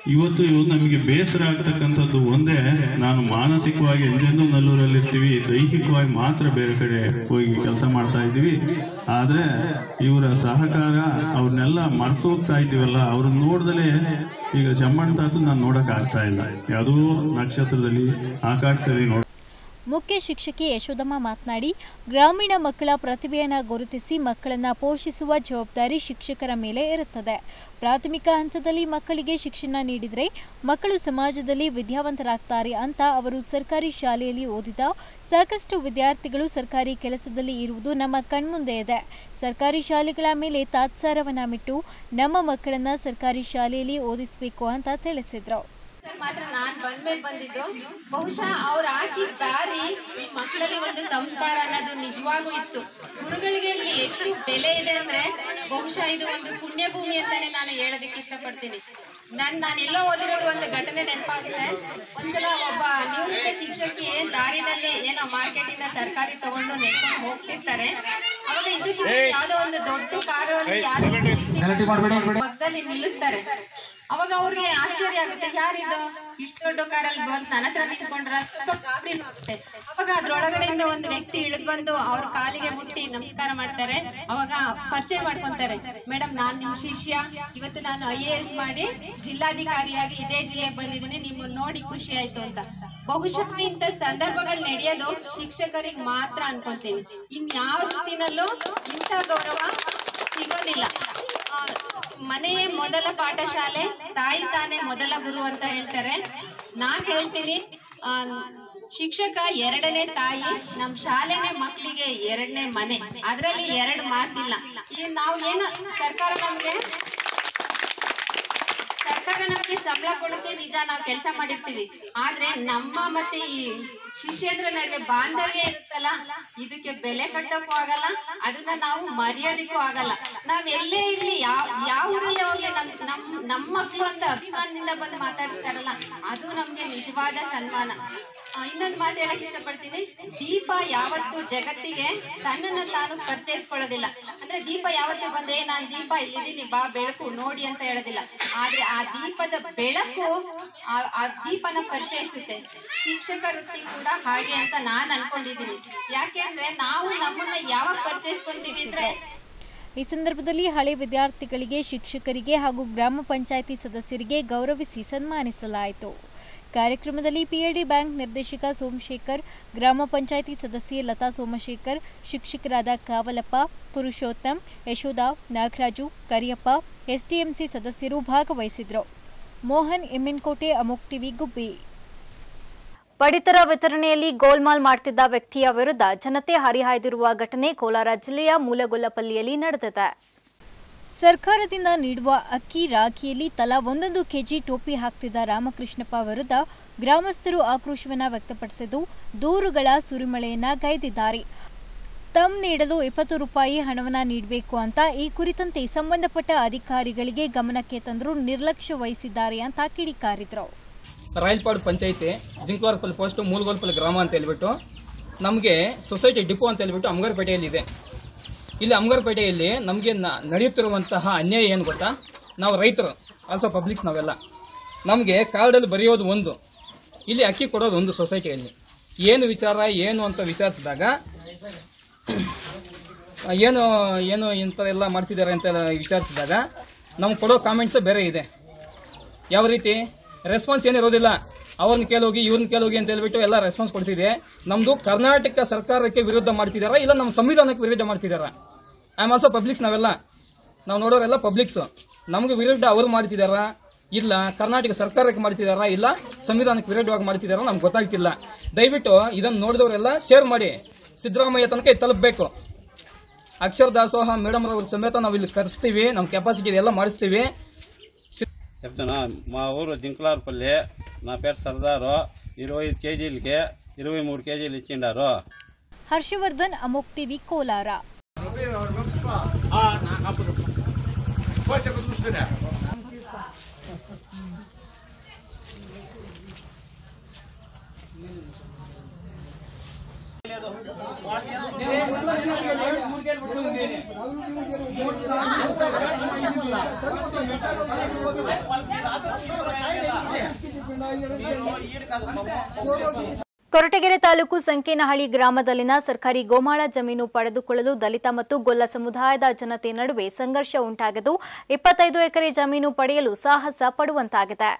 ಇವತ್ತು ಇವು ನಮಗೆ ಬೇಸರ ಆಗ್ತಕ್ಕಂಥದ್ದು ಒಂದೇ, ನಾನು ಮಾನಸಿಕವಾಗಿ ಎಂದೆಂದೂ ನಲ್ಲೂರಲ್ಲಿರ್ತೀವಿ, ದೈಹಿಕವಾಗಿ ಮಾತ್ರ ಬೇರೆ ಕಡೆ ಹೋಗಿ ಕೆಲಸ ಮಾಡ್ತಾ ಇದ್ದೀವಿ. ಆದರೆ ಇವರ ಸಹಕಾರ ಅವ್ರನ್ನೆಲ್ಲ ಮರ್ತು ಹೋಗ್ತಾ ಇದ್ದೀವಲ್ಲ, ಅವ್ರನ್ನ ನೋಡ್ದಲೇ ಈಗ ಚಮ್ಮಣ್ಣ ತಾತು ನಾನು ನೋಡಕ್ ಆಗ್ತಾ ಇಲ್ಲ, ಯಾವುದೋ ನಕ್ಷತ್ರದಲ್ಲಿ ಆಕಾಶದಲ್ಲಿ ನೋಡ. ಮುಖ್ಯ ಶಿಕ್ಷಕಿ ಯಶೋದಮ್ಮ ಮಾತನಾಡಿ, ಗ್ರಾಮೀಣ ಮಕ್ಕಳ ಪ್ರತಿಭೆಯನ್ನು ಗುರುತಿಸಿ ಮಕ್ಕಳನ್ನು ಪೋಷಿಸುವ ಜವಾಬ್ದಾರಿ ಶಿಕ್ಷಕರ ಮೇಲೆ ಇರುತ್ತದೆ. ಪ್ರಾಥಮಿಕ ಹಂತದಲ್ಲಿ ಮಕ್ಕಳಿಗೆ ಶಿಕ್ಷಣ ನೀಡಿದರೆ ಮಕ್ಕಳು ಸಮಾಜದಲ್ಲಿ ವಿದ್ಯಾವಂತರಾಗ್ತಾರೆ ಅಂತ ಅವರು ಸರ್ಕಾರಿ ಶಾಲೆಯಲ್ಲಿ ಓದಿದ ಸಾಕಷ್ಟು ವಿದ್ಯಾರ್ಥಿಗಳು ಸರ್ಕಾರಿ ಕೆಲಸದಲ್ಲಿ ಇರುವುದು ನಮ್ಮ ಕಣ್ಮುಂದೆ ಇದೆ. ಸರ್ಕಾರಿ ಶಾಲೆಗಳ ಮೇಲೆ ತಾತ್ಸಾರವನ್ನ ಬಿಟ್ಟು ನಮ್ಮ ಮಕ್ಕಳನ್ನ ಸರ್ಕಾರಿ ಶಾಲೆಯಲ್ಲಿ ಓದಿಸಬೇಕು ಅಂತ ತಿಳಿಸಿದ್ರು. ಮಾತ್ರ ನಾನ್ ಬಂದ್ಮೇಲೆ ಬಂದಿದ್ದು ಬಹುಶಃ ಅವ್ರು ಹಾಕಿದ ದಾರಿ ಈ ಮಕ್ಕಳಲ್ಲಿ ಒಂದು ಸಂಸ್ಕಾರ ಅನ್ನೋದು ನಿಜವಾಗೂ ಇತ್ತು. ಗುರುಗಳಿಗೆ ಇಲ್ಲಿ ಎಷ್ಟು ಬೆಲೆ ಇದೆ ಅಂದ್ರೆ ಬಹುಶಃ ಇದು ಒಂದು ಪುಣ್ಯ ಭೂಮಿ ಅಂತಾನೆ ನಾನು ಹೇಳೋದಕ್ಕೆ ಇಷ್ಟಪಡ್ತೀನಿ. ನನ್ ನಾನೆಲ್ಲೋ ಓದಿರೋದು ಒಂದು ಘಟನೆ ನೆನಪಾಗುತ್ತೆ. ಒಂದ್ಸಲ ಒಬ್ಬ ನಿವೃತ್ತ ಶಿಕ್ಷಕಿ ದಾರಿನಲ್ಲಿ ಏನೋ ಮಾರ್ಕೆಟ್ ಇಂದ ತರಕಾರಿ ತಗೊಂಡು ನೆಟ್ಕೊಂಡು ಹೋಗ್ತಿರ್ತಾರೆ. ಅವಾಗ ಇದಕ್ಕೆ ಯಾವ್ದೋ ಒಂದು ದೊಡ್ಡ ಕಾರಲ್ಲಿ ಪಕ್ಕದಲ್ಲಿ ನಿಲ್ಲಿಸ್ತಾರೆ. ಅವಾಗ ಅವ್ರಿಗೆ ಆಶ್ಚರ್ಯ ಆಗುತ್ತೆ, ಯಾರಿದು ಇಷ್ಟು ದೊಡ್ಡ ಕಾರಲ್ಲಿ ಬಂದು ನನ್ನ ಹತ್ರ ನಿಂತ್ಕೊಂಡ್ರ, ಸ್ವಲ್ಪ ಗಾಬರಿನೂ ಆಗುತ್ತೆ. ಅವಾಗ ಅದ್ರೊಳಗಡೆಯಿಂದ ಒಂದು ವ್ಯಕ್ತಿ ಇಳಿದು ಬಂದು ಅವ್ರ ಕಾಲಿಗೆ ಮುಟ್ಟಿ ನಮಸ್ಕಾರ ಮಾಡ್ತಾರೆ. ಅವಾಗ ಪರಿಚಯ ಮಾಡ್ಕೊಂತಾರೆ, ಮೇಡಮ್ ನಾನ್ ನಿಮ್ ಶಿಷ್ಯ, ಇವತ್ತು ನಾನು ಐ ಎ ಎಸ್ ಮಾಡಿ ಜಿಲ್ಲಾಧಿಕಾರಿಯಾಗಿ ಇದೇ ಜಿಲ್ಲೆಗೆ ಬಂದಿದ್ದೀನಿ, ನಿಮ್ಮನ್ನ ನೋಡಿ ಖುಷಿ ಆಯ್ತು ಅಂತ. ಬಹುಶಃ ಇಂಥ ಸಂದರ್ಭಗಳು ನಡೆಯೋದು ಶಿಕ್ಷಕರಿಗೆ ಮಾತ್ರ ಅನ್ಕೊಂತೀನಿ. ಇನ್ ಯಾವ ರೀತಿನಲ್ಲೂ ಇಂಥ ಗೌರವ ಸಿಗೋದಿಲ್ಲ. ಮನೆಯೇ ಮೊದಲ ಪಾಠಶಾಲೆ, ತಾಯಿ ತಾನೇ ಮೊದಲ ಗುರು ಅಂತ ಹೇಳ್ತಾರೆ. ನಾನ್ ಹೇಳ್ತೀನಿ, ಆ ಶಿಕ್ಷಕ ಎರಡನೇ ತಾಯಿ, ನಮ್ ಶಾಲೆನೇ ಮಕ್ಕಳಿಗೆ ಎರಡನೇ ಮನೆ. ಅದ್ರಲ್ಲಿ ಎರಡು ಮಾತಿಲ್ಲ. ಈ ನಾವು ಏನು ಸರ್ಕಾರ ನಮ್ಗೆ ಸರ್ಕಾರ ನಮ್ಗೆ ಸಂಬಳ ಕೊಡುತ್ತೆ ನಿಜ, ನಾವು ಕೆಲಸ ಮಾಡಿರ್ತೀವಿ. ಆದ್ರೆ ನಮ್ಮ ಮತ್ತೆ ಈ ಶಿಷ್ಯಂದ್ರ ನಡುವೆ ಬಾಂಧವ್ಯ ಇರುತ್ತಲ್ಲ, ಇದಕ್ಕೆ ಬೆಲೆ ಕಟ್ಟಕ್ಕೂ ಆಗಲ್ಲ, ಅದನ್ನ ನಾವು ಮರ್ಯಾದಕ್ಕೂ ಆಗಲ್ಲ. ನಾವ್ ಎಲ್ಲೇ ಇರ್ಲಿ, ಯಾವ ಯಾವ ಊರಲ್ಲೇ ಹೋಗ್ಲಿ, ನಮ್ ನಮ್ ನಮ್ ಮಕ್ಳು ಅಂತ ಅಭಿಮಾನದಿಂದ ಬಂದು ಮಾತಾಡಿಸ್ತಾರಲ್ಲ, ಅದು ನಮ್ಗೆ ನಿಜವಾದ ಸನ್ಮಾನ. ಇನ್ನೊಂದು ಮಾತು ಹೇಳಕ್ ಇಷ್ಟಪಡ್ತೀನಿ, ದೀಪ ಯಾವತ್ತು ಜಗತ್ತಿಗೆ ತನ್ನನ್ನು ತಾನು ಪರಿಚಯಿಸ್ಕೊಳ್ಳೋದಿಲ್ಲ. ಅಂದ್ರೆ ದೀಪ ಯಾವತ್ತೂ ಬಂದೆ ನಾನ್ ದೀಪ ಇಲ್ಲಿದ್ದೀನಿ ಬಾ ಬೆಳಕು ನೋಡಿ ಅಂತ ಹೇಳೋದಿಲ್ಲ. ಆದ್ರೆ ಆ ದೀಪದ ಬೆಳಕು ಆ ದೀಪನ ಪರಿಚಯಿಸುತ್ತೆ. ಶಿಕ್ಷಕ ವೃತ್ತಿ ಕೂಡ ಹಾಗೆ ಅಂತ ನಾನ್ ಅನ್ಕೊಂಡಿದ್ದೀನಿ. ಯಾಕೆಂದ್ರೆ ನಾವು ನಮ್ಮನ್ನ ಯಾವಾಗ ಪರಿಚಯಿಸ್ಕೊಂತೀವಿ ಅಂದ್ರೆ. ಈ ಸಂದರ್ಭದಲ್ಲಿ ಹಳೆ ವಿದ್ಯಾರ್ಥಿಗಳಿಗೆ, ಶಿಕ್ಷಕರಿಗೆ ಹಾಗೂ ಗ್ರಾಮ ಪಂಚಾಯಿತಿ ಸದಸ್ಯರಿಗೆ ಗೌರವಿಸಿ ಸನ್ಮಾನಿಸಲಾಯಿತು. ಕಾರ್ಯಕ್ರಮದಲ್ಲಿ ಪಿಎಲ್ಡಿ ಬ್ಯಾಂಕ್ ನಿರ್ದೇಶಕ ಸೋಮಶೇಖರ್, ಗ್ರಾಮ ಪಂಚಾಯಿತಿ ಸದಸ್ಯೆ ಲತಾ ಸೋಮಶೇಖರ್, ಶಿಕ್ಷಕರಾದ ಕಾವಲಪ್ಪ, ಪುರುಷೋತ್ತಮ್, ಯಶೋಧ, ನಾಗರಾಜು, ಕರಿಯಪ್ಪ, ಎಸ್ಡಿಎಂಸಿ ಸದಸ್ಯರು ಭಾಗವಹಿಸಿದ್ರು. ಮೋಹನ್, ಎಮ್ಮಿನಕೋಟೆ, ಅಮೋಕ್ ಟಿವಿ, ಗುಬ್ಬಿ. ಪಡಿತರ ವಿತರಣೆಯಲ್ಲಿ ಗೋಲ್ಮಾಲ್ ಮಾಡುತ್ತಿದ್ದ ವ್ಯಕ್ತಿಯ ವಿರುದ್ಧ ಜನತೆ ಹರಿಹಾಯ್ದಿರುವ ಘಟನೆ ಕೋಲಾರ ಜಿಲ್ಲೆಯ ಮೂಲೆಗೊಲ್ಲಪಲ್ಲಿಯಲ್ಲಿ ನಡೆದಿದೆ. ಸರ್ಕಾರದಿಂದ ನೀಡುವ ಅಕ್ಕಿ, ರಾಗಿಯಲ್ಲಿ ತಲಾ ಒಂದೊಂದು ಕೆಜಿ ಟೋಪಿ ಹಾಕ್ತಿದ್ದ ರಾಮಕೃಷ್ಣಪ್ಪ ವಿರುದ್ಧ ಗ್ರಾಮಸ್ಥರು ಆಕ್ರೋಶವನ್ನು ವ್ಯಕ್ತಪಡಿಸಿದ್ದು ದೂರುಗಳ ಸುರಿಮಳೆಯನ್ನ ಗೈದಿದ್ದಾರೆ. ತಮ್ ನೀಡಲು ಇಪ್ಪತ್ತು ರೂಪಾಯಿ ಹಣವನ್ನ ನೀಡಬೇಕು ಅಂತ ಈ ಕುರಿತಂತೆ ಸಂಬಂಧಪಟ್ಟ ಅಧಿಕಾರಿಗಳಿಗೆ ಗಮನಕ್ಕೆ ತಂದರೂ ನಿರ್ಲಕ್ಷ್ಯ ವಹಿಸಿದ್ದಾರೆ ಅಂತ ಕಿಡಿಕಾರಿದ್ರು. ರಾಯಲ್ಪಾಡು ಪಂಚಾಯಿತಿ ಜಿಂಕ್ವಾರ್ಪಲ್ಲಿ ಪೋಸ್ಟ್ ಮೂಲಗೋಲ್ಪಲ್ಲಿ ಗ್ರಾಮ ಅಂತ ಹೇಳ್ಬಿಟ್ಟು ನಮಗೆ ಸೊಸೈಟಿ ಡಿಪೋ ಅಂತ ಹೇಳ್ಬಿಟ್ಟು ಅಮಗರಪೇಟೆಯಲ್ಲಿ ಇದೆ. ಇಲ್ಲಿ ಅಮಗರಪೇಟೆಯಲ್ಲಿ ನಮಗೆ ನಡೆಯುತ್ತಿರುವಂತಹ ಅನ್ಯಾಯ ಏನು ಗೊತ್ತಾ, ನಾವು ರೈತರು, ಆಲ್ಸೋ ಪಬ್ಲಿಕ್ಸ್ ನಾವೆಲ್ಲ, ನಮಗೆ ಕಾರ್ಡಲ್ಲಿ ಬರೆಯೋದು ಒಂದು, ಇಲ್ಲಿ ಅಕ್ಕಿ ಕೊಡೋದು ಒಂದು. ಸೊಸೈಟಿಯಲ್ಲಿ ಏನು ವಿಚಾರ ಏನು ಅಂತ ವಿಚಾರಿಸಿದಾಗ ಏನು ಏನು ಇಂಥದೆಲ್ಲ ಮಾಡ್ತಿದ್ದಾರೆ ಅಂತ ವಿಚಾರಿಸಿದಾಗ ನಮ್ಗೆ ಕೊಡೋ ಕಾಮೆಂಟ್ಸೇ ಬೇರೆ ಇದೆ. ಯಾವ ರೀತಿ ರೆಸ್ಪಾನ್ಸ್ ಏನಿರೋದಿಲ್ಲ, ಅವ್ರನ್ನ ಕೇಳೋಗಿ ಇವ್ರನ್ನ ಕೇಳೋಗಿ ಅಂತ ಹೇಳ್ಬಿಟ್ಟು ಎಲ್ಲ ರೆಸ್ಪಾನ್ಸ್ ಕೊಡ್ತಿದೆ. ನಮ್ದು ಕರ್ನಾಟಕ ಸರ್ಕಾರಕ್ಕೆ ವಿರುದ್ಧ ಮಾಡ್ತಿದಾರಾ ಇಲ್ಲ ನಮ್ಮ ಸಂವಿಧಾನಕ್ಕೆ ವಿರುದ್ಧ ಮಾಡ್ತಿದಾರಾ? ಐ ಆಮ್ ಆಲ್ಸೋ ಪಬ್ಲಿಕ್ಸ್, ನಾವೆಲ್ಲ ನಾವು ನೋಡೋರೆಲ್ಲ ಪಬ್ಲಿಕ್ಸ್. ನಮ್ಗೆ ವಿರುದ್ಧ ಅವರು ಮಾಡ್ತಿದಾರಾ ಇಲ್ಲ ಕರ್ನಾಟಕ ಸರ್ಕಾರಕ್ಕೆ ಮಾಡ್ತಿದಾರಾ ಇಲ್ಲ ಸಂವಿಧಾನಕ್ಕೆ ವಿರುದ್ಧವಾಗಿ ಮಾಡ್ತಿದಾರಾ ನಮ್ಗೆ ಗೊತ್ತಾಗ್ತಿಲ್ಲ. ದಯವಿಟ್ಟು ಇದನ್ನು ನೋಡಿದವರೆಲ್ಲ ಶೇರ್ ಮಾಡಿ, ಸಿದ್ದರಾಮಯ್ಯ ತನಕ ತಲುಪಬೇಕು. ಅಕ್ಷರ ದಾಸೋಹ ಮೇಡಮ್ ಅವ್ರ ಸಮೇತ ನಾವು ಇಲ್ಲಿ ಕರೆಸ್ತೀವಿ, ನಮ್ಮ ಕೆಪಾಸಿಟಿ ಎಲ್ಲ ಮಾಡಿಸ್ತೀವಿ. చెప్తున్నా మా ఊరు జింకులార్పల్లి, నా పేరు సర్దారు. ఇరవై ఐదు కేజీలకి ఇరవై మూడు కేజీలు ఇచ్చిండారు. హర్షవర్ధన్, అమోక్ టీవీ, కోలార. ಕೊರಟಗೆರೆ ತಾಲೂಕು ಸಂಕೇನಹಳ್ಳಿ ಗ್ರಾಮದಲ್ಲಿನ ಸರ್ಕಾರಿ ಗೋಮಾಳ ಜಮೀನು ಪಡೆದುಕೊಳ್ಳಲು ದಲಿತ ಮತ್ತು ಗೊಲ್ಲ ಸಮುದಾಯದ ಜನತೆ ನಡುವೆ ಸಂಘರ್ಷ ಉಂಟಾಗಿದ್ದು ಇಪ್ಪತ್ತೈದು ಎಕರೆ ಜಮೀನು ಪಡೆಯಲು ಸಾಹಸ ಪಡುವಂತಾಗಿದೆ.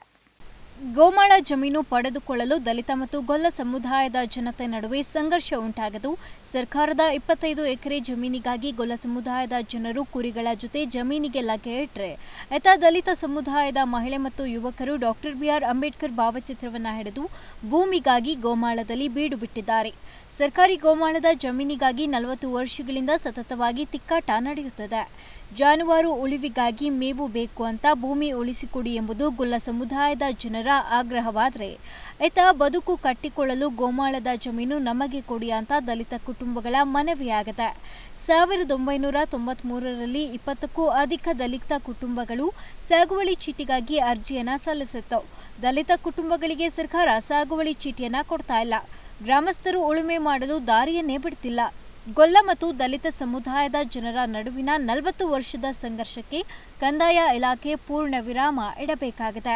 ಗೋಮಾಳ ಜಮೀನು ಪಡೆದುಕೊಳ್ಳಲು ದಲಿತ ಮತ್ತು ಗೊಲ್ಲ ಸಮುದಾಯದ ಜನತೆ ನಡುವೆ ಸಂಘರ್ಷ ಉಂಟಾಗಿದ್ದು ಸರ್ಕಾರದ ಇಪ್ಪತ್ತೈದು ಎಕರೆ ಜಮೀನಿಗಾಗಿ ಗೊಲ್ಲ ಸಮುದಾಯದ ಜನರು ಕುರಿಗಳ ಜೊತೆ ಜಮೀನಿಗೆ ಲಗ್ಗೆ ಇಟ್ಟರೆ ಎತ್ತ ದಲಿತ ಸಮುದಾಯದ ಮಹಿಳೆ ಮತ್ತು ಯುವಕರು ಡಾಕ್ಟರ್ ಬಿಆರ್ ಅಂಬೇಡ್ಕರ್ ಭಾವಚಿತ್ರವನ್ನು ಹಿಡಿದು ಭೂಮಿಗಾಗಿ ಗೋಮಾಳದಲ್ಲಿ ಬೀಡು ಬಿಟ್ಟಿದ್ದಾರೆ. ಸರ್ಕಾರಿ ಗೋಮಾಳದ ಜಮೀನಿಗಾಗಿ ನಲವತ್ತು ವರ್ಷಗಳಿಂದ ಸತತವಾಗಿ ತಿಕ್ಕಾಟ ನಡೆಯುತ್ತದೆ. ಜಾನುವಾರು ಉಳಿವಿಗಾಗಿ ಮೇವು ಬೇಕು ಅಂತ ಭೂಮಿ ಉಳಿಸಿಕೊಡಿ ಎಂಬುದು ಗೊಲ್ಲ ಸಮುದಾಯದ ಜನರ ಆಗ್ರಹವಾದರೆ ಎತ್ತ ಬದುಕು ಕಟ್ಟಿಕೊಳ್ಳಲು ಗೋಮಾಳದ ಜಮೀನು ನಮಗೆ ಕೊಡಿ ಅಂತ ದಲಿತ ಕುಟುಂಬಗಳ ಮನವಿಯಾಗಿದೆ. ಸಾವಿರದ ಒಂಬೈನೂರ ತೊಂಬತ್ತ್ ಮೂರರಲ್ಲಿ ಇಪ್ಪತ್ತಕ್ಕೂ ಅಧಿಕ ದಲಿತ ಕುಟುಂಬಗಳು ಸಾಗುವಳಿ ಚೀಟಿಗಾಗಿ ಅರ್ಜಿಯನ್ನ ಸಲ್ಲಿಸಿತ್ತು. ದಲಿತ ಕುಟುಂಬಗಳಿಗೆ ಸರ್ಕಾರ ಸಾಗುವಳಿ ಚೀಟಿಯನ್ನ ಕೊಡ್ತಾ ಇಲ್ಲ. ಗ್ರಾಮಸ್ಥರು ಉಳುಮೆ ಮಾಡಲು ದಾರಿಯನ್ನೇ ಬಿಡ್ತಿಲ್ಲ. ಗೊಲ್ಲ ಮತ್ತು ದಲಿತ ಸಮುದಾಯದ ಜನರ ನಡುವಿನ ನಲವತ್ತು ವರ್ಷದ ಸಂಘರ್ಷಕ್ಕೆ ಕಂದಾಯ ಇಲಾಖೆ ಪೂರ್ಣ ವಿರಾಮ ಇಡಬೇಕಾಗಿದೆ.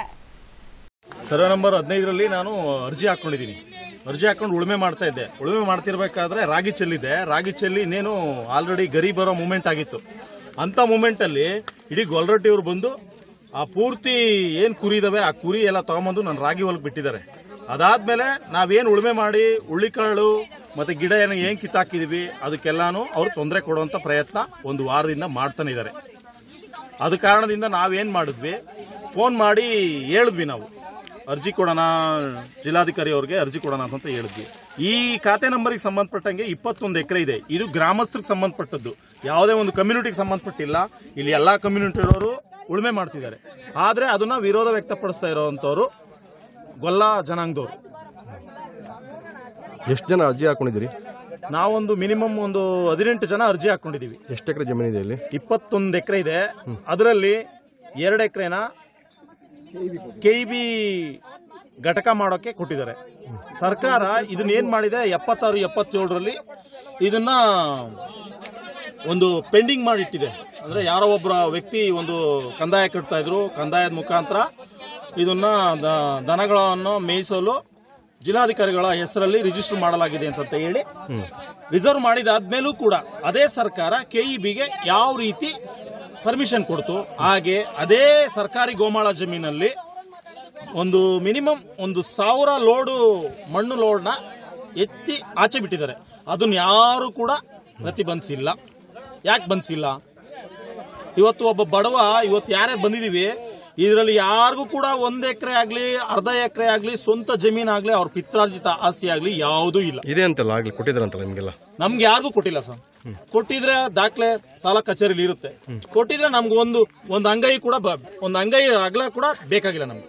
ಸರ್ವೆ ನಂಬರ್ ಹದಿನೈದರಲ್ಲಿ ನಾನು ಅರ್ಜಿ ಹಾಕೊಂಡಿದ್ದೀನಿ. ಅರ್ಜಿ ಹಾಕೊಂಡು ಉಳುಮೆ ಮಾಡ್ತಾ ಇದ್ದೆ. ಉಳುಮೆ ಮಾಡ್ತಿರ್ಬೇಕಾದ್ರೆ ರಾಗಿ ಚೆಲ್ಲಿದೆ. ರಾಗಿ ಚೆಲ್ಲಿ ಇನ್ನೇನು ಆಲ್ರೆಡಿ ಗರಿ ಬರೋ ಮೂಮೆಂಟ್ ಆಗಿತ್ತು. ಅಂತ ಮೂಮೆಂಟ್ ಅಲ್ಲಿ ಇಡೀ ಗೊಲ್ರಟ್ಟಿಯವರು ಬಂದು ಆ ಪೂರ್ತಿ ಏನ್ ಕುರಿ ಇದಾವೆ ಆ ಕುರಿ ಎಲ್ಲ ತಗೊಂಬಂದು ನನ್ನ ರಾಗಿ ಹೊಲಕ್ಕೆ ಬಿಟ್ಟಿದ್ದಾರೆ. ಅದಾದ್ಮೇಲೆ ನಾವೇನ್ ಉಳುಮೆ ಮಾಡಿ ಉಳ್ಳಿಕಾಳು ಮತ್ತೆ ಗಿಡ ಏನೋ ಏನ್ ಕಿತ್ತಾಕಿದೀವಿ ಅದಕ್ಕೆಲ್ಲಾನು ಅವ್ರು ತೊಂದರೆ ಕೊಡುವಂತ ಪ್ರಯತ್ನ ಒಂದು ವಾರದಿಂದ ಮಾಡ್ತಾನೆ ಇದ್ದಾರೆ. ಅದ ಕಾರಣದಿಂದ ನಾವೇನ್ ಮಾಡಿದ್ವಿ, ಫೋನ್ ಮಾಡಿ ಹೇಳಿದ್ವಿ, ನಾವು ಅರ್ಜಿ ಕೊಡೋಣ ಜಿಲ್ಲಾಧಿಕಾರಿ ಅವ್ರಿಗೆ ಅರ್ಜಿ ಕೊಡೋಣ ಅಂತ ಹೇಳಿದ್ವಿ. ಈ ಖಾತೆ ನಂಬರ್ಗೆ ಸಂಬಂಧಪಟ್ಟಂಗೆ ಇಪ್ಪತ್ತೊಂದು ಎಕರೆ ಇದೆ. ಇದು ಗ್ರಾಮಸ್ಥರಿಗೆ ಸಂಬಂಧಪಟ್ಟದ್ದು, ಯಾವುದೇ ಒಂದು ಕಮ್ಯುನಿಟಿಗೆ ಸಂಬಂಧಪಟ್ಟಿಲ್ಲ. ಇಲ್ಲಿ ಎಲ್ಲಾ ಕಮ್ಯುನಿಟಿಯವರು ಉಳುಮೆ ಮಾಡ್ತಿದ್ದಾರೆ. ಆದ್ರೆ ಅದನ್ನ ವಿರೋಧ ವ್ಯಕ್ತಪಡಿಸ್ತಾ ಇರೋವಂತವ್ರು ಗೊಲ್ಲ ಜನಾಂಗದವರು. ಎಷ್ಟು ಜನ ಅರ್ಜಿ ಹಾಕೊಂಡಿದ್ದೀರಿ? ನಾವೊಂದು ಮಿನಿಮಮ್ ಒಂದು ಹದಿನೆಂಟು ಜನ ಅರ್ಜಿ ಹಾಕೊಂಡಿದೀವಿ. ಎಷ್ಟು ಎಕರೆ ಜಮೀನು ಇದೆ ಇಲ್ಲಿ? ಇಪ್ಪತ್ತೊಂದು ಎಕರೆ ಇದೆ. ಅದರಲ್ಲಿ ಎರಡು ಎಕರೆನ ಕೆಇಬಿ ಘಟಕ ಮಾಡೋಕೆ ಕೊಟ್ಟಿದ್ದಾರೆ. ಸರ್ಕಾರ ಇದನ್ನ ಏನ್ ಮಾಡಿದೆ, ಎಪ್ಪತ್ತಾರು ಎಪ್ಪತ್ತೇಳರಲ್ಲಿ ಇದನ್ನ ಒಂದು ಪೆಂಡಿಂಗ್ ಮಾಡಿಟ್ಟಿದೆ. ಅಂದ್ರೆ ಯಾರೋ ಒಬ್ಬರ ವ್ಯಕ್ತಿ ಒಂದು ಕಂದಾಯ ಕಟ್ತಾ ಇದ್ರು. ಕಂದಾಯದ ಮುಖಾಂತರ ಇದನ್ನ ದನಗಳನ್ನು ಮೇಯಿಸಲು ಜಿಲ್ಲಾಧಿಕಾರಿಗಳ ಹೆಸರಲ್ಲಿ ರಿಜಿಸ್ಟರ್ ಮಾಡಲಾಗಿದೆ ಅಂತ ಹೇಳಿ ರಿಸರ್ವ್ ಮಾಡಿದಾದ್ಮೇಲೂ ಕೂಡ ಅದೇ ಸರ್ಕಾರ ಕೆಇಬಿಗೆ ಯಾವ ರೀತಿ ಪರ್ಮಿಷನ್ ಕೊಡ್ತು, ಹಾಗೆ ಅದೇ ಸರ್ಕಾರಿ ಗೋಮಾಳ ಜಮೀನಲ್ಲಿ ಒಂದು ಮಿನಿಮಮ್ ಒಂದು ಸಾವಿರ ಲೋಡು ಮಣ್ಣು ಲೋಡ್ನ ಎತ್ತಿ ಆಚೆ ಬಿಟ್ಟಿದ್ದಾರೆ. ಅದನ್ನ ಯಾರು ಕೂಡ ಪ್ರತಿಬಂಧಿಸಿಲ್ಲ. ಯಾಕೆ ಬಂಧಿಸಿಲ್ಲ? ಇವತ್ತು ಒಬ್ಬ ಬಡವ, ಇವತ್ತು ಯಾರ್ಯಾರು ಬಂದಿದೀವಿ ಇದರಲ್ಲಿ ಯಾರಿಗೂ ಕೂಡ ಒಂದ್ ಎಕರೆ ಆಗ್ಲಿ ಅರ್ಧ ಎಕರೆ ಆಗ್ಲಿ ಸ್ವಂತ ಜಮೀನ್ ಆಗ್ಲಿ ಅವ್ರ ಪಿತ್ರಾರ್ಜಿತ ಆಸ್ತಿ ಆಗ್ಲಿ ಯಾವುದೂ ಇಲ್ಲ. ಇದೆ ಅಂತಲ್ಲ, ಆಗ್ಲಿ ಕೊಟ್ಟಿದ್ರಂತಲ್ಲ ನಿಮ್ಗೆಲ್ಲ? ನಮ್ಗೆ ಯಾರಿಗೂ ಕೊಟ್ಟಿಲ್ಲ ಸರ್. ಕೊಟ್ಟಿದ್ರೆ ದಾಖಲೆ ತಾಲೂಕ್ ಕಚೇರಿಲಿ ಇರುತ್ತೆ. ಕೊಟ್ಟಿದ್ರೆ ನಮ್ಗೆ ಒಂದು ಒಂದು ಅಂಗೈ ಕೂಡ ಒಂದು ಅಂಗೈ ಅಗಲ ಕೂಡ ಬೇಕಾಗಿಲ್ಲ ನಮ್ಗೆ.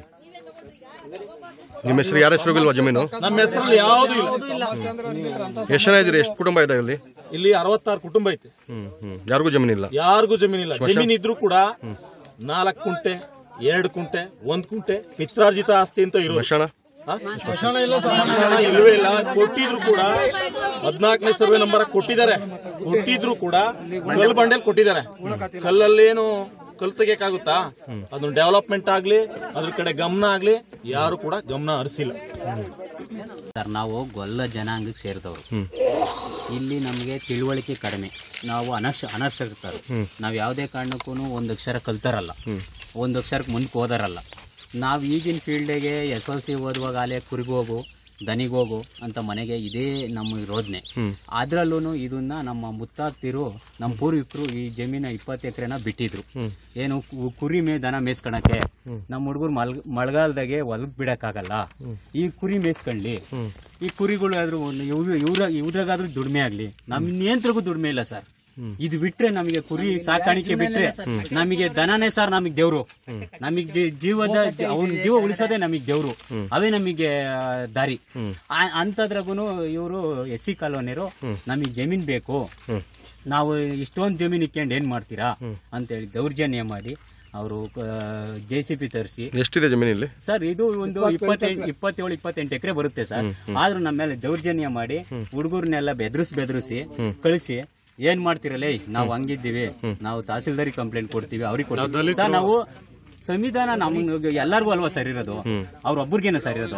ನಿಮ್ಮ ಹೆಸರು ಯಾರ ಹೆಸರು ಇಲ್ವಾ ಜಮೀನು? ನಮ್ಮ ಹೆಸರಲ್ಲಿ ಯಾವುದೂ ಇಲ್ಲ. ಎಷ್ಟು ಜನ ಇದ್ದೀರಿ? ಎಷ್ಟು ಕುಟುಂಬ ಇದೆ ಇಲ್ಲಿ? ಇಲ್ಲಿ ಅರವತ್ತಾರು ಕುಟುಂಬ ಐತೆ. ಯಾರಿಗೂ ಜಮೀನಿಲ್ಲ? ಯಾರಿಗೂ ಜಮೀನಿಲ್ಲ. ಜಮೀನ್ ಇದ್ರು ಕೂಡ ನಾಲ್ಕು ಕುಂಟೆ, ಎರಡು ಕುಂಟೆ, ಒಂದ್ ಕುಂಟೆ ಪಿತ್ರಾರ್ಜಿತ ಆಸ್ತಿ ಅಂತ ಇರೋ ಸ್ಮಶಾನ ಇಲ್ಲವೇ ಇಲ್ಲ. ಕೊಟ್ಟಿದ್ರು ಕೂಡ ಹದಿನಾಲ್ಕನೇ ಸರ್ವೆ ನಂಬರ್ ಕೊಟ್ಟಿದ್ದಾರೆ. ಕೊಟ್ಟಿದ್ರು ಕೂಡ ಕಲ್ಲು ಬಂಡೆಲ್ ಕೊಟ್ಟಿದ್ದಾರೆ. ಕಲ್ಲಲ್ಲೇನು ಕಲ್ ತೆಗಿಯಕ್ಕಾಗುತ್ತಾ? ಅದನ್ನ ಡೆವಲಪ್ಮೆಂಟ್ ಆಗ್ಲಿ ಅದ್ರ ಕಡೆ ಗಮನ ಆಗ್ಲಿ ಯಾರು ಕೂಡ ಗಮನ ಹರಿಸಿಲ್ಲ. ಸರ್, ನಾವು ಗೊಲ್ಲ ಜನಾಂಗಕ್ಕೆ ಸೇರಿದವರು. ಇಲ್ಲಿ ನಮಗೆ ತಿಳುವಳಿಕೆ ಕಡಿಮೆ. ನಾವು ಅನಕ್ಷ ಅನಕ್ಷರತರು. ನಾವು ಯಾವುದೇ ಕಾರಣಕ್ಕೂ ಒಂದು ಅಕ್ಷರ ಕಲ್ತಾರಲ್ಲ, ಒಂದು ಅಕ್ಷರಕ್ಕೆ ಮುಂದಕ್ಕೆ ಹೋದಾರಲ್ಲ. ನಾವು ಈಗಿನ ಫೀಲ್ಡಿಗೆ ಎಸ್ ಎಲ್ ಸಿ ಓದುವಾಗ ಅಲ್ಲೇ ಕುರಿಗೋಗು ದನಿಗೋಗು ಅಂತ ಮನೆಗೆ ಇದೇ ನಮ್ಮ ಯೋಜನೆ. ಅದ್ರಲ್ಲೂ ಇದನ್ನ ನಮ್ಮ ಮುತ್ತಾತಿರು ನಮ್ಮ ಪೂರ್ವಿಕರು ಈ ಜಮೀನ ಇಪ್ಪತ್ತು ಎಕರೆನ ಬಿಟ್ಟಿದ್ರು. ಏನು ಕುರಿ ಮೇ ದನ ಮೇಯ್ಸ್ಕೊಳಕ್ಕೆ ನಮ್ಮ ಹುಡುಗರು ಮಲ್ ಮಳೆಗಾಲದಾಗೆ ಹೊಲಕ್ ಬಿಡಕ್ಕಾಗಲ್ಲ. ಈ ಕುರಿ ಮೇಯ್ಸ್ಕೊಳ್ಳಿ. ಈ ಕುರಿಗಳು ಆದ್ರೂ ಇವ್ರ ಇವ್ರ ಇವ್ರಾಗಾದ್ರೂ ದುಡಿಮೆ ಆಗ್ಲಿ. ನಮ್ ನೇಂತ್ರಗೂ ದುಡಿಮೆ ಇಲ್ಲ ಸರ್. ಇದು ಬಿಟ್ರೆ ನಮಗೆ ಕುರಿ ಸಾಕಾಣಿಕೆ ಬಿಟ್ರೆ ನಮಗೆ ದನನೇ ಸರ್ ನಮಗ್ ದೇವ್ರು. ನಮಗ್ ಜೀವದ ಅವನ್ ಜೀವ ಉಳಿಸೋದೇ ನಮಗ್ ದೇವ್ರು. ಅವೇ ನಮಗೆ ದಾರಿ. ಅಂತದ್ರಾಗೂನು ಇವರು ಎಸ್ ಸಿ ಕಾಲೋನಿಯರು ನಮಗ್ ಜಮೀನ್ ಬೇಕು, ನಾವು ಇಷ್ಟೊಂದು ಜಮೀನ್ ಇಕ್ಕೊಂಡು ಏನ್ ಮಾಡ್ತೀರಾ ಅಂತ ಹೇಳಿ ದೌರ್ಜನ್ಯ ಮಾಡಿ ಅವರು ಜೆ ಸಿ ಪಿ ತರಿಸಿ. ಎಷ್ಟಿದೆ ಜಮೀನಲ್ಲಿ ಸರ್? ಇದು ಒಂದು ಇಪ್ಪತ್ತೆಂಟು ಇಪ್ಪತ್ತೇಳು ಇಪ್ಪತ್ತೆಂಟು ಎಕರೆ ಬರುತ್ತೆ ಸರ್. ಆದ್ರೂ ನಮ್ಮ ಮೇಲೆ ದೌರ್ಜನ್ಯ ಮಾಡಿ ಹುಡುಗರನ್ನೆಲ್ಲ ಬೆದರಿಸಿ ಬೆದರಿಸಿ ಕಳಿಸಿ ಏನ್ ಮಾಡ್ತಿರಲ್ಲ, ನಾವು ಹಂಗಿದ್ದೀವಿ, ನಾವು ತಹಸೀಲ್ದಾರಿ ಕಂಪ್ಲೇಂಟ್ ಕೊಡ್ತೀವಿ, ಅವ್ರಿಗೆ ಕೊಡ್ತೀವಿ ಸರ್. ನಾವು ಸಂವಿಧಾನ ನಮ್ಗೆ ಎಲ್ಲರಿಗೂ ಅಲ್ವಾ ಸರ್ ಇರೋದು, ಅವ್ರೊಬ್ಬರಿಗೇನ ಸರ್ ಇರೋದು.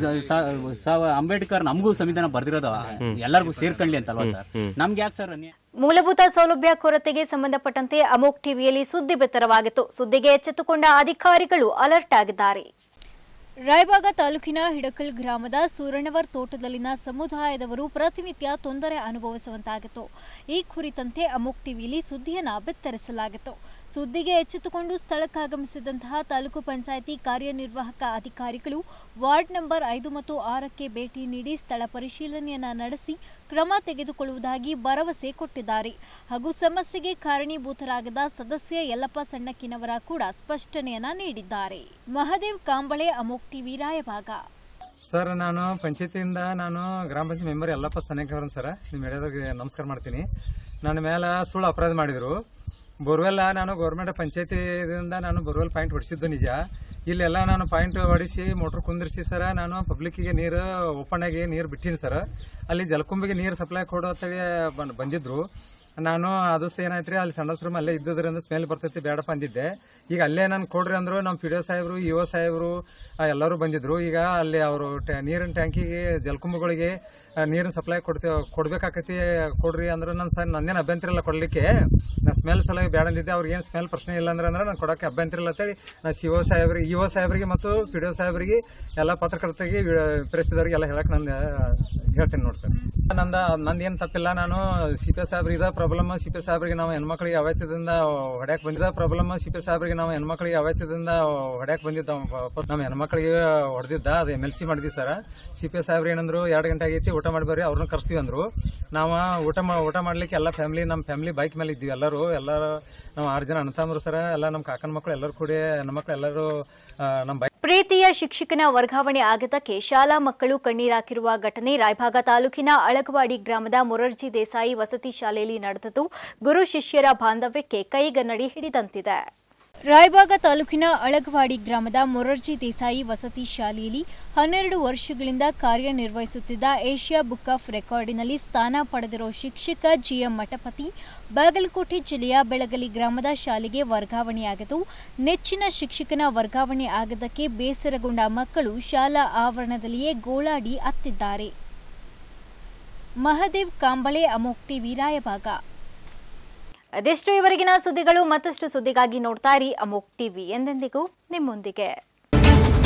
ಅಂಬೇಡ್ಕರ್ ನಮಗೂ ಸಂವಿಧಾನ ಬರ್ದಿರೋದು ಎಲ್ಲರಿಗೂ ಸೇರ್ಕೊಳ್ಳಿ ಅಂತಲ್ವಾ ಸರ್? ನಮ್ಗೆ ಯಾಕೆ ಸರ್? ಮೂಲಭೂತ ಸೌಲಭ್ಯ ಕೊರತೆಗೆ ಸಂಬಂಧಪಟ್ಟಂತೆ ಅಮೋಕ್ ಟಿವಿಯಲ್ಲಿ ಸುದ್ದಿ ಬಿತ್ತರವಾಗಿತ್ತು. ಸುದ್ದಿಗೆ ಎಚ್ಚೆತ್ತುಕೊಂಡ ಅಧಿಕಾರಿಗಳು ಅಲರ್ಟ್ ಆಗಿದ್ದಾರೆ. ರಾಯಬಾಗ ತಾಲೂಕಿನ ಹಿಡಕಲ್ ಗ್ರಾಮದ ಸೂರಣವರ್ ತೋಟದಲ್ಲಿನ ಸಮುದಾಯದವರು ಪ್ರತಿನಿತ್ಯ ತೊಂದರೆ ಅನುಭವಿಸುವಂತಾಗಿತ್ತು. ಈ ಕುರಿತಂತೆ ಅಮೋಕ್ ಟಿವಿಯಲ್ಲಿ ಸುದ್ದಿಯನ್ನ ಬಿತ್ತರಿಸಲಾಗಿತ್ತು. ಸುದ್ದಿಗೆ ಎಚ್ಚೆತ್ತುಕೊಂಡು ಸ್ಥಳಕ್ಕಾಗಮಿಸಿದಂತಹ ತಾಲೂಕು ಪಂಚಾಯಿತಿ ಕಾರ್ಯನಿರ್ವಾಹಕ ಅಧಿಕಾರಿಗಳು ವಾರ್ಡ್ ನಂಬರ್ ಐದು ಮತ್ತು ಆರಕ್ಕೆ ಭೇಟಿ ನೀಡಿ ಸ್ಥಳ ಪರಿಶೀಲನೆಯನ್ನ ನಡೆಸಿ ಕ್ರಮ ತೆಗೆದುಕೊಳ್ಳುವುದಾಗಿ ಭರವಸೆ ಕೊಟ್ಟಿದ್ದಾರೆ. ಹಾಗೂ ಸಮಸ್ಯೆಗೆ ಕಾರಣೀಭೂತರಾಗದ ಸದಸ್ಯ ಯಲ್ಲಪ್ಪ ಸಣ್ಣಕ್ಕಿನವರ ಕೂಡ ಸ್ಪಷ್ಟನೆಯನ್ನ ನೀಡಿದ್ದಾರೆ. ಮಹದೇವ್ ಕಾಂಬಳೆ, ಅಮೋಕ್ ಟಿವಿ, ರಾಯಬಾಗ. ಸರ್, ನಾನು ಪಂಚಾಯತಿಯಿಂದ ನಾನು ಗ್ರಾಮ ಪಂಚಾಯತ್ ಮೆಂಬರ್ ಯಲ್ಲಪ್ಪ ಸಣ್ಣಕ್ಕಿನವರ ಸರ್, ನಿಮ್ಮ ಹಿಡಿಯೋರಿಗೆ ನಮಸ್ಕಾರ ಮಾಡ್ತೀನಿ. ನನ್ನ ಮೇಲೆ ಸುಳ್ಳು ಅಪರಾಧ ಮಾಡಿದ್ರು. ಬೋರ್ವೆಲ್ ನಾನು ಗೌರ್ಮೆಂಟ್ ಪಂಚಾಯತಿಯಿಂದ ನಾನು ಬೋರ್ವೆಲ್ ಪಾಯಿಂಟ್ ಹೊಡಿಸಿದ್ದು ನಿಜ. ಇಲ್ಲೆಲ್ಲ ನಾನು ಪಾಯಿಂಟ್ ಹೊಡಿಸಿ ಮೋಟ್ರ್ ಕುಂದಿರಿಸಿ ಸರ್, ನಾನು ಪಬ್ಲಿಕ್ಕಿಗೆ ನೀರು ಓಪನ್ ಆಗಿ ನೀರು ಬಿಟ್ಟಿನಿ ಸರ್. ಅಲ್ಲಿ ಜಲಕುಂಬಿಗೆ ನೀರು ಸಪ್ಲೈ ಕೊಡೋ ಬಂದಿದ್ರು. ನಾನು ಅದು ಏನಾಯ್ತ್ರಿ, ಅಲ್ಲಿ ಸಂಡಸ್ ರೂಮ್ ಅಲ್ಲೇ ಇದ್ದದ್ರಿಂದ ಸ್ಮೆಲ್ ಬರ್ತೈತಿ, ಬೇಡಪ್ಪ ಅಂದಿದ್ದೆ. ಈಗ ಅಲ್ಲೇ ನಾನು ಕೊಡ್ರಿ ಅಂದ್ರು. ನಮ್ಮ ಪಿ ಡಿ ಒ ಸಾಹೇಬ್ರು, ಇ ಒ ಸಾಹೇಬ್ರು ಎಲ್ಲರೂ ಬಂದಿದ್ರು. ಈಗ ಅಲ್ಲಿ ಅವರು ನೀರಿನ ಟ್ಯಾಂಕಿಗೆ ಜಲಕುಂಭಗಳಿಗೆ ನೀರಿನ ಸಪ್ಲೈ ಕೊಡ್ತೇವೆ ಕೊಡ್ಬೇಕಾಕತಿ ಕೊಡ್ರಿ ಅಂದ್ರೆ ನಾನು ಸರ್ ನನ್ನೇನು ಅಭ್ಯಂತರ ಇಲ್ಲ ಕೊಡ್ಲಿಕ್ಕೆ. ನಾ ಸ್ಮೆಲ್ ಸಲಹೆ ಬೇಡ ಅಂದಿದ್ದೆ. ಅವ್ರಿಗೆ ಏನು ಸ್ಮೆಲ್ ಪ್ರಶ್ನೆ ಇಲ್ಲ ಅಂದ್ರೆ ಅಂದ್ರೆ ನಾನು ಕೊಡೋಕೆ ಅಭ್ಯಂತರ ಇಲ್ಲ ಅಂತೇಳಿ ನಾನು ಸಿ ಒ ಸಾಹೇಬ್ರಿಗೆ ಇ ಒ ಸಾಹೇಬ್ರಿಗೆ ಮತ್ತು ಪಿ ಡಿ ಒ ಸಾಹೇಬ್ರಿಗೆ ಎಲ್ಲ ಪತ್ರಕರ್ತರಿಗೆ ಪ್ರೆಸ್ಸಿದವ್ರಿಗೆ ಎಲ್ಲ ಹೇಳಕ್ ನಾನು ಹೇಳ್ತೀನಿ ನೋಡಿ ಸರ್. ನಂದ ನಂದೇನು ತಪ್ಪಿಲ್ಲ. ನಾನು ಸಿ ಪಿ ಸಾಹೇಬ್ರಿಗೆ ಇದ ಪ್ರಾಬ್ಲಮ್. ಸಿ ಪಿ ಸಾಹೇಬ್ರಿಗೆ ನಾವು ಹೆಣ್ಮಕ್ಳಿಗೆ ಅವಾಚ್ಯದಿಂದ ಹೊಡ್ಯಾಕ್ ಬಂದಿದ್ದ ಪ್ರಾಬ್ಲಮ್. ಸಿ ಪಿ ಸಾಹೇಬ್ರಿಗೆ ನಾವು ಹೆಣ್ಮಕ್ಳಿಗೆ ಅವಾಚ್ಯದಿಂದ ಹೊಡ್ಯಾಕ್ ಬಂದಿದ್ದ ನಮ್ಮ ಹೆಣ್ಮಕ್ಳಿಗೆ ಹೊಡೆದಿದ್ದ. ಅದು ಎಮ್ ಎಲ್ ಸಿ ಮಾಡಿದ್ವಿ ಸರ್. ಸಿ ಪಿ ಸಾಹೇಬ್ರು ಏನಂದ್ರು, ಎರಡು ಗಂಟೆ ಆಗೈತಿ, ಊಟ ಮಾಡಿ ಬರ್ರಿ, ಅವ್ರನ್ನ ಕರ್ಸ್ತೀವಿ ಅಂದ್ರು. ನಾವು ಊಟ ಊಟ ಮಾಡ್ಲಿಕ್ಕೆ ಎಲ್ಲ ಫ್ಯಾಮಿಲಿ ನಮ್ಮ ಫ್ಯಾಮಿಲಿ ಬೈಕ್ ಮೇಲೆ ಇದ್ವಿ. ಎಲ್ಲರೂ ಎಲ್ಲರೂ ನಾವು ಆರು ಜನ ಅಣ್ಣತಮ್ಮರು ಸರ್. ಎಲ್ಲ ನಮ್ಮ ಕಾಕನ ಮಕ್ಕಳು ಎಲ್ಲರೂ ಕೂಡಿ ಹೆಣ್ಮಕ್ಳು ಎಲ್ಲರೂ ನಮ್ಮ ಬೈಕ್. ಪ್ರೀತಿಯ ಶಿಕ್ಷಕನ ವರ್ಗಾವಣೆ ಆಗದಕ್ಕೆ ಶಾಲಾ ಮಕ್ಕಳು ಕಣ್ಣೀರಾಕಿರುವ ಘಟನೆ ರಾಯಭಾಗ ತಾಲೂಕಿನ ಅಳಗವಾಡಿ ಗ್ರಾಮದ ಮೊರಾರ್ಜಿ ದೇಸಾಯಿ ವಸತಿ ಶಾಲೆಯಲ್ಲಿ ನಡೆದಿದ್ದು ಗುರು ಶಿಷ್ಯರ ಬಾಂಧವ್ಯಕ್ಕೆ ಕೈಗನ್ನಡಿ ಹಿಡಿದಂತಿದೆ. ರಾಯಬಾಗ ತಾಲೂಕಿನ ಅಳಗವಾಡಿ ಗ್ರಾಮದ ಮೊರಾರ್ಜಿ ದೇಸಾಯಿ ವಸತಿ ಶಾಲೆಯಲ್ಲಿ ಹನ್ನೆರಡು ವರ್ಷಗಳಿಂದ ಕಾರ್ಯನಿರ್ವಹಿಸುತ್ತಿದ್ದ ಏಷ್ಯಾ ಬುಕ್ ಆಫ್ ರೆಕಾರ್ಡಿನಲ್ಲಿ ಸ್ಥಾನ ಪಡೆದಿರುವ ಶಿಕ್ಷಕ ಜಿಎಂ ಮಠಪತಿ ಬಾಗಲಕೋಟೆ ಜಿಲ್ಲೆಯ ಬೆಳಗಲಿ ಗ್ರಾಮದ ಶಾಲೆಗೆ ವರ್ಗಾವಣೆಯಾಗಿದ್ದು, ನೆಚ್ಚಿನ ಶಿಕ್ಷಕನ ವರ್ಗಾವಣೆ ಆಗದಕ್ಕೆ ಬೇಸರಗೊಂಡ ಮಕ್ಕಳು ಶಾಲಾ ಆವರಣದಲ್ಲಿಯೇ ಗೋಳಾಡಿ ಅತ್ತಿದ್ದಾರೆ. ಮಹದೇವ್ ಕಾಂಬಳೆ, ಅಮೋಕ್ ಟಿವಿ, ರಾಯಬಾಗ. ಅದೆಷ್ಟು ಇವರೆಗಿನ ಸುದ್ದಿಗಳು. ಮತ್ತಷ್ಟು ಸುದ್ದಿಗಾಗಿ ನೋಡ್ತಾ ಇರಿ ಅಮೋಕ್ ಟಿವಿ, ಎಂದೆಂದಿಗೂ ನಿಮ್ಮೊಂದಿಗೆ.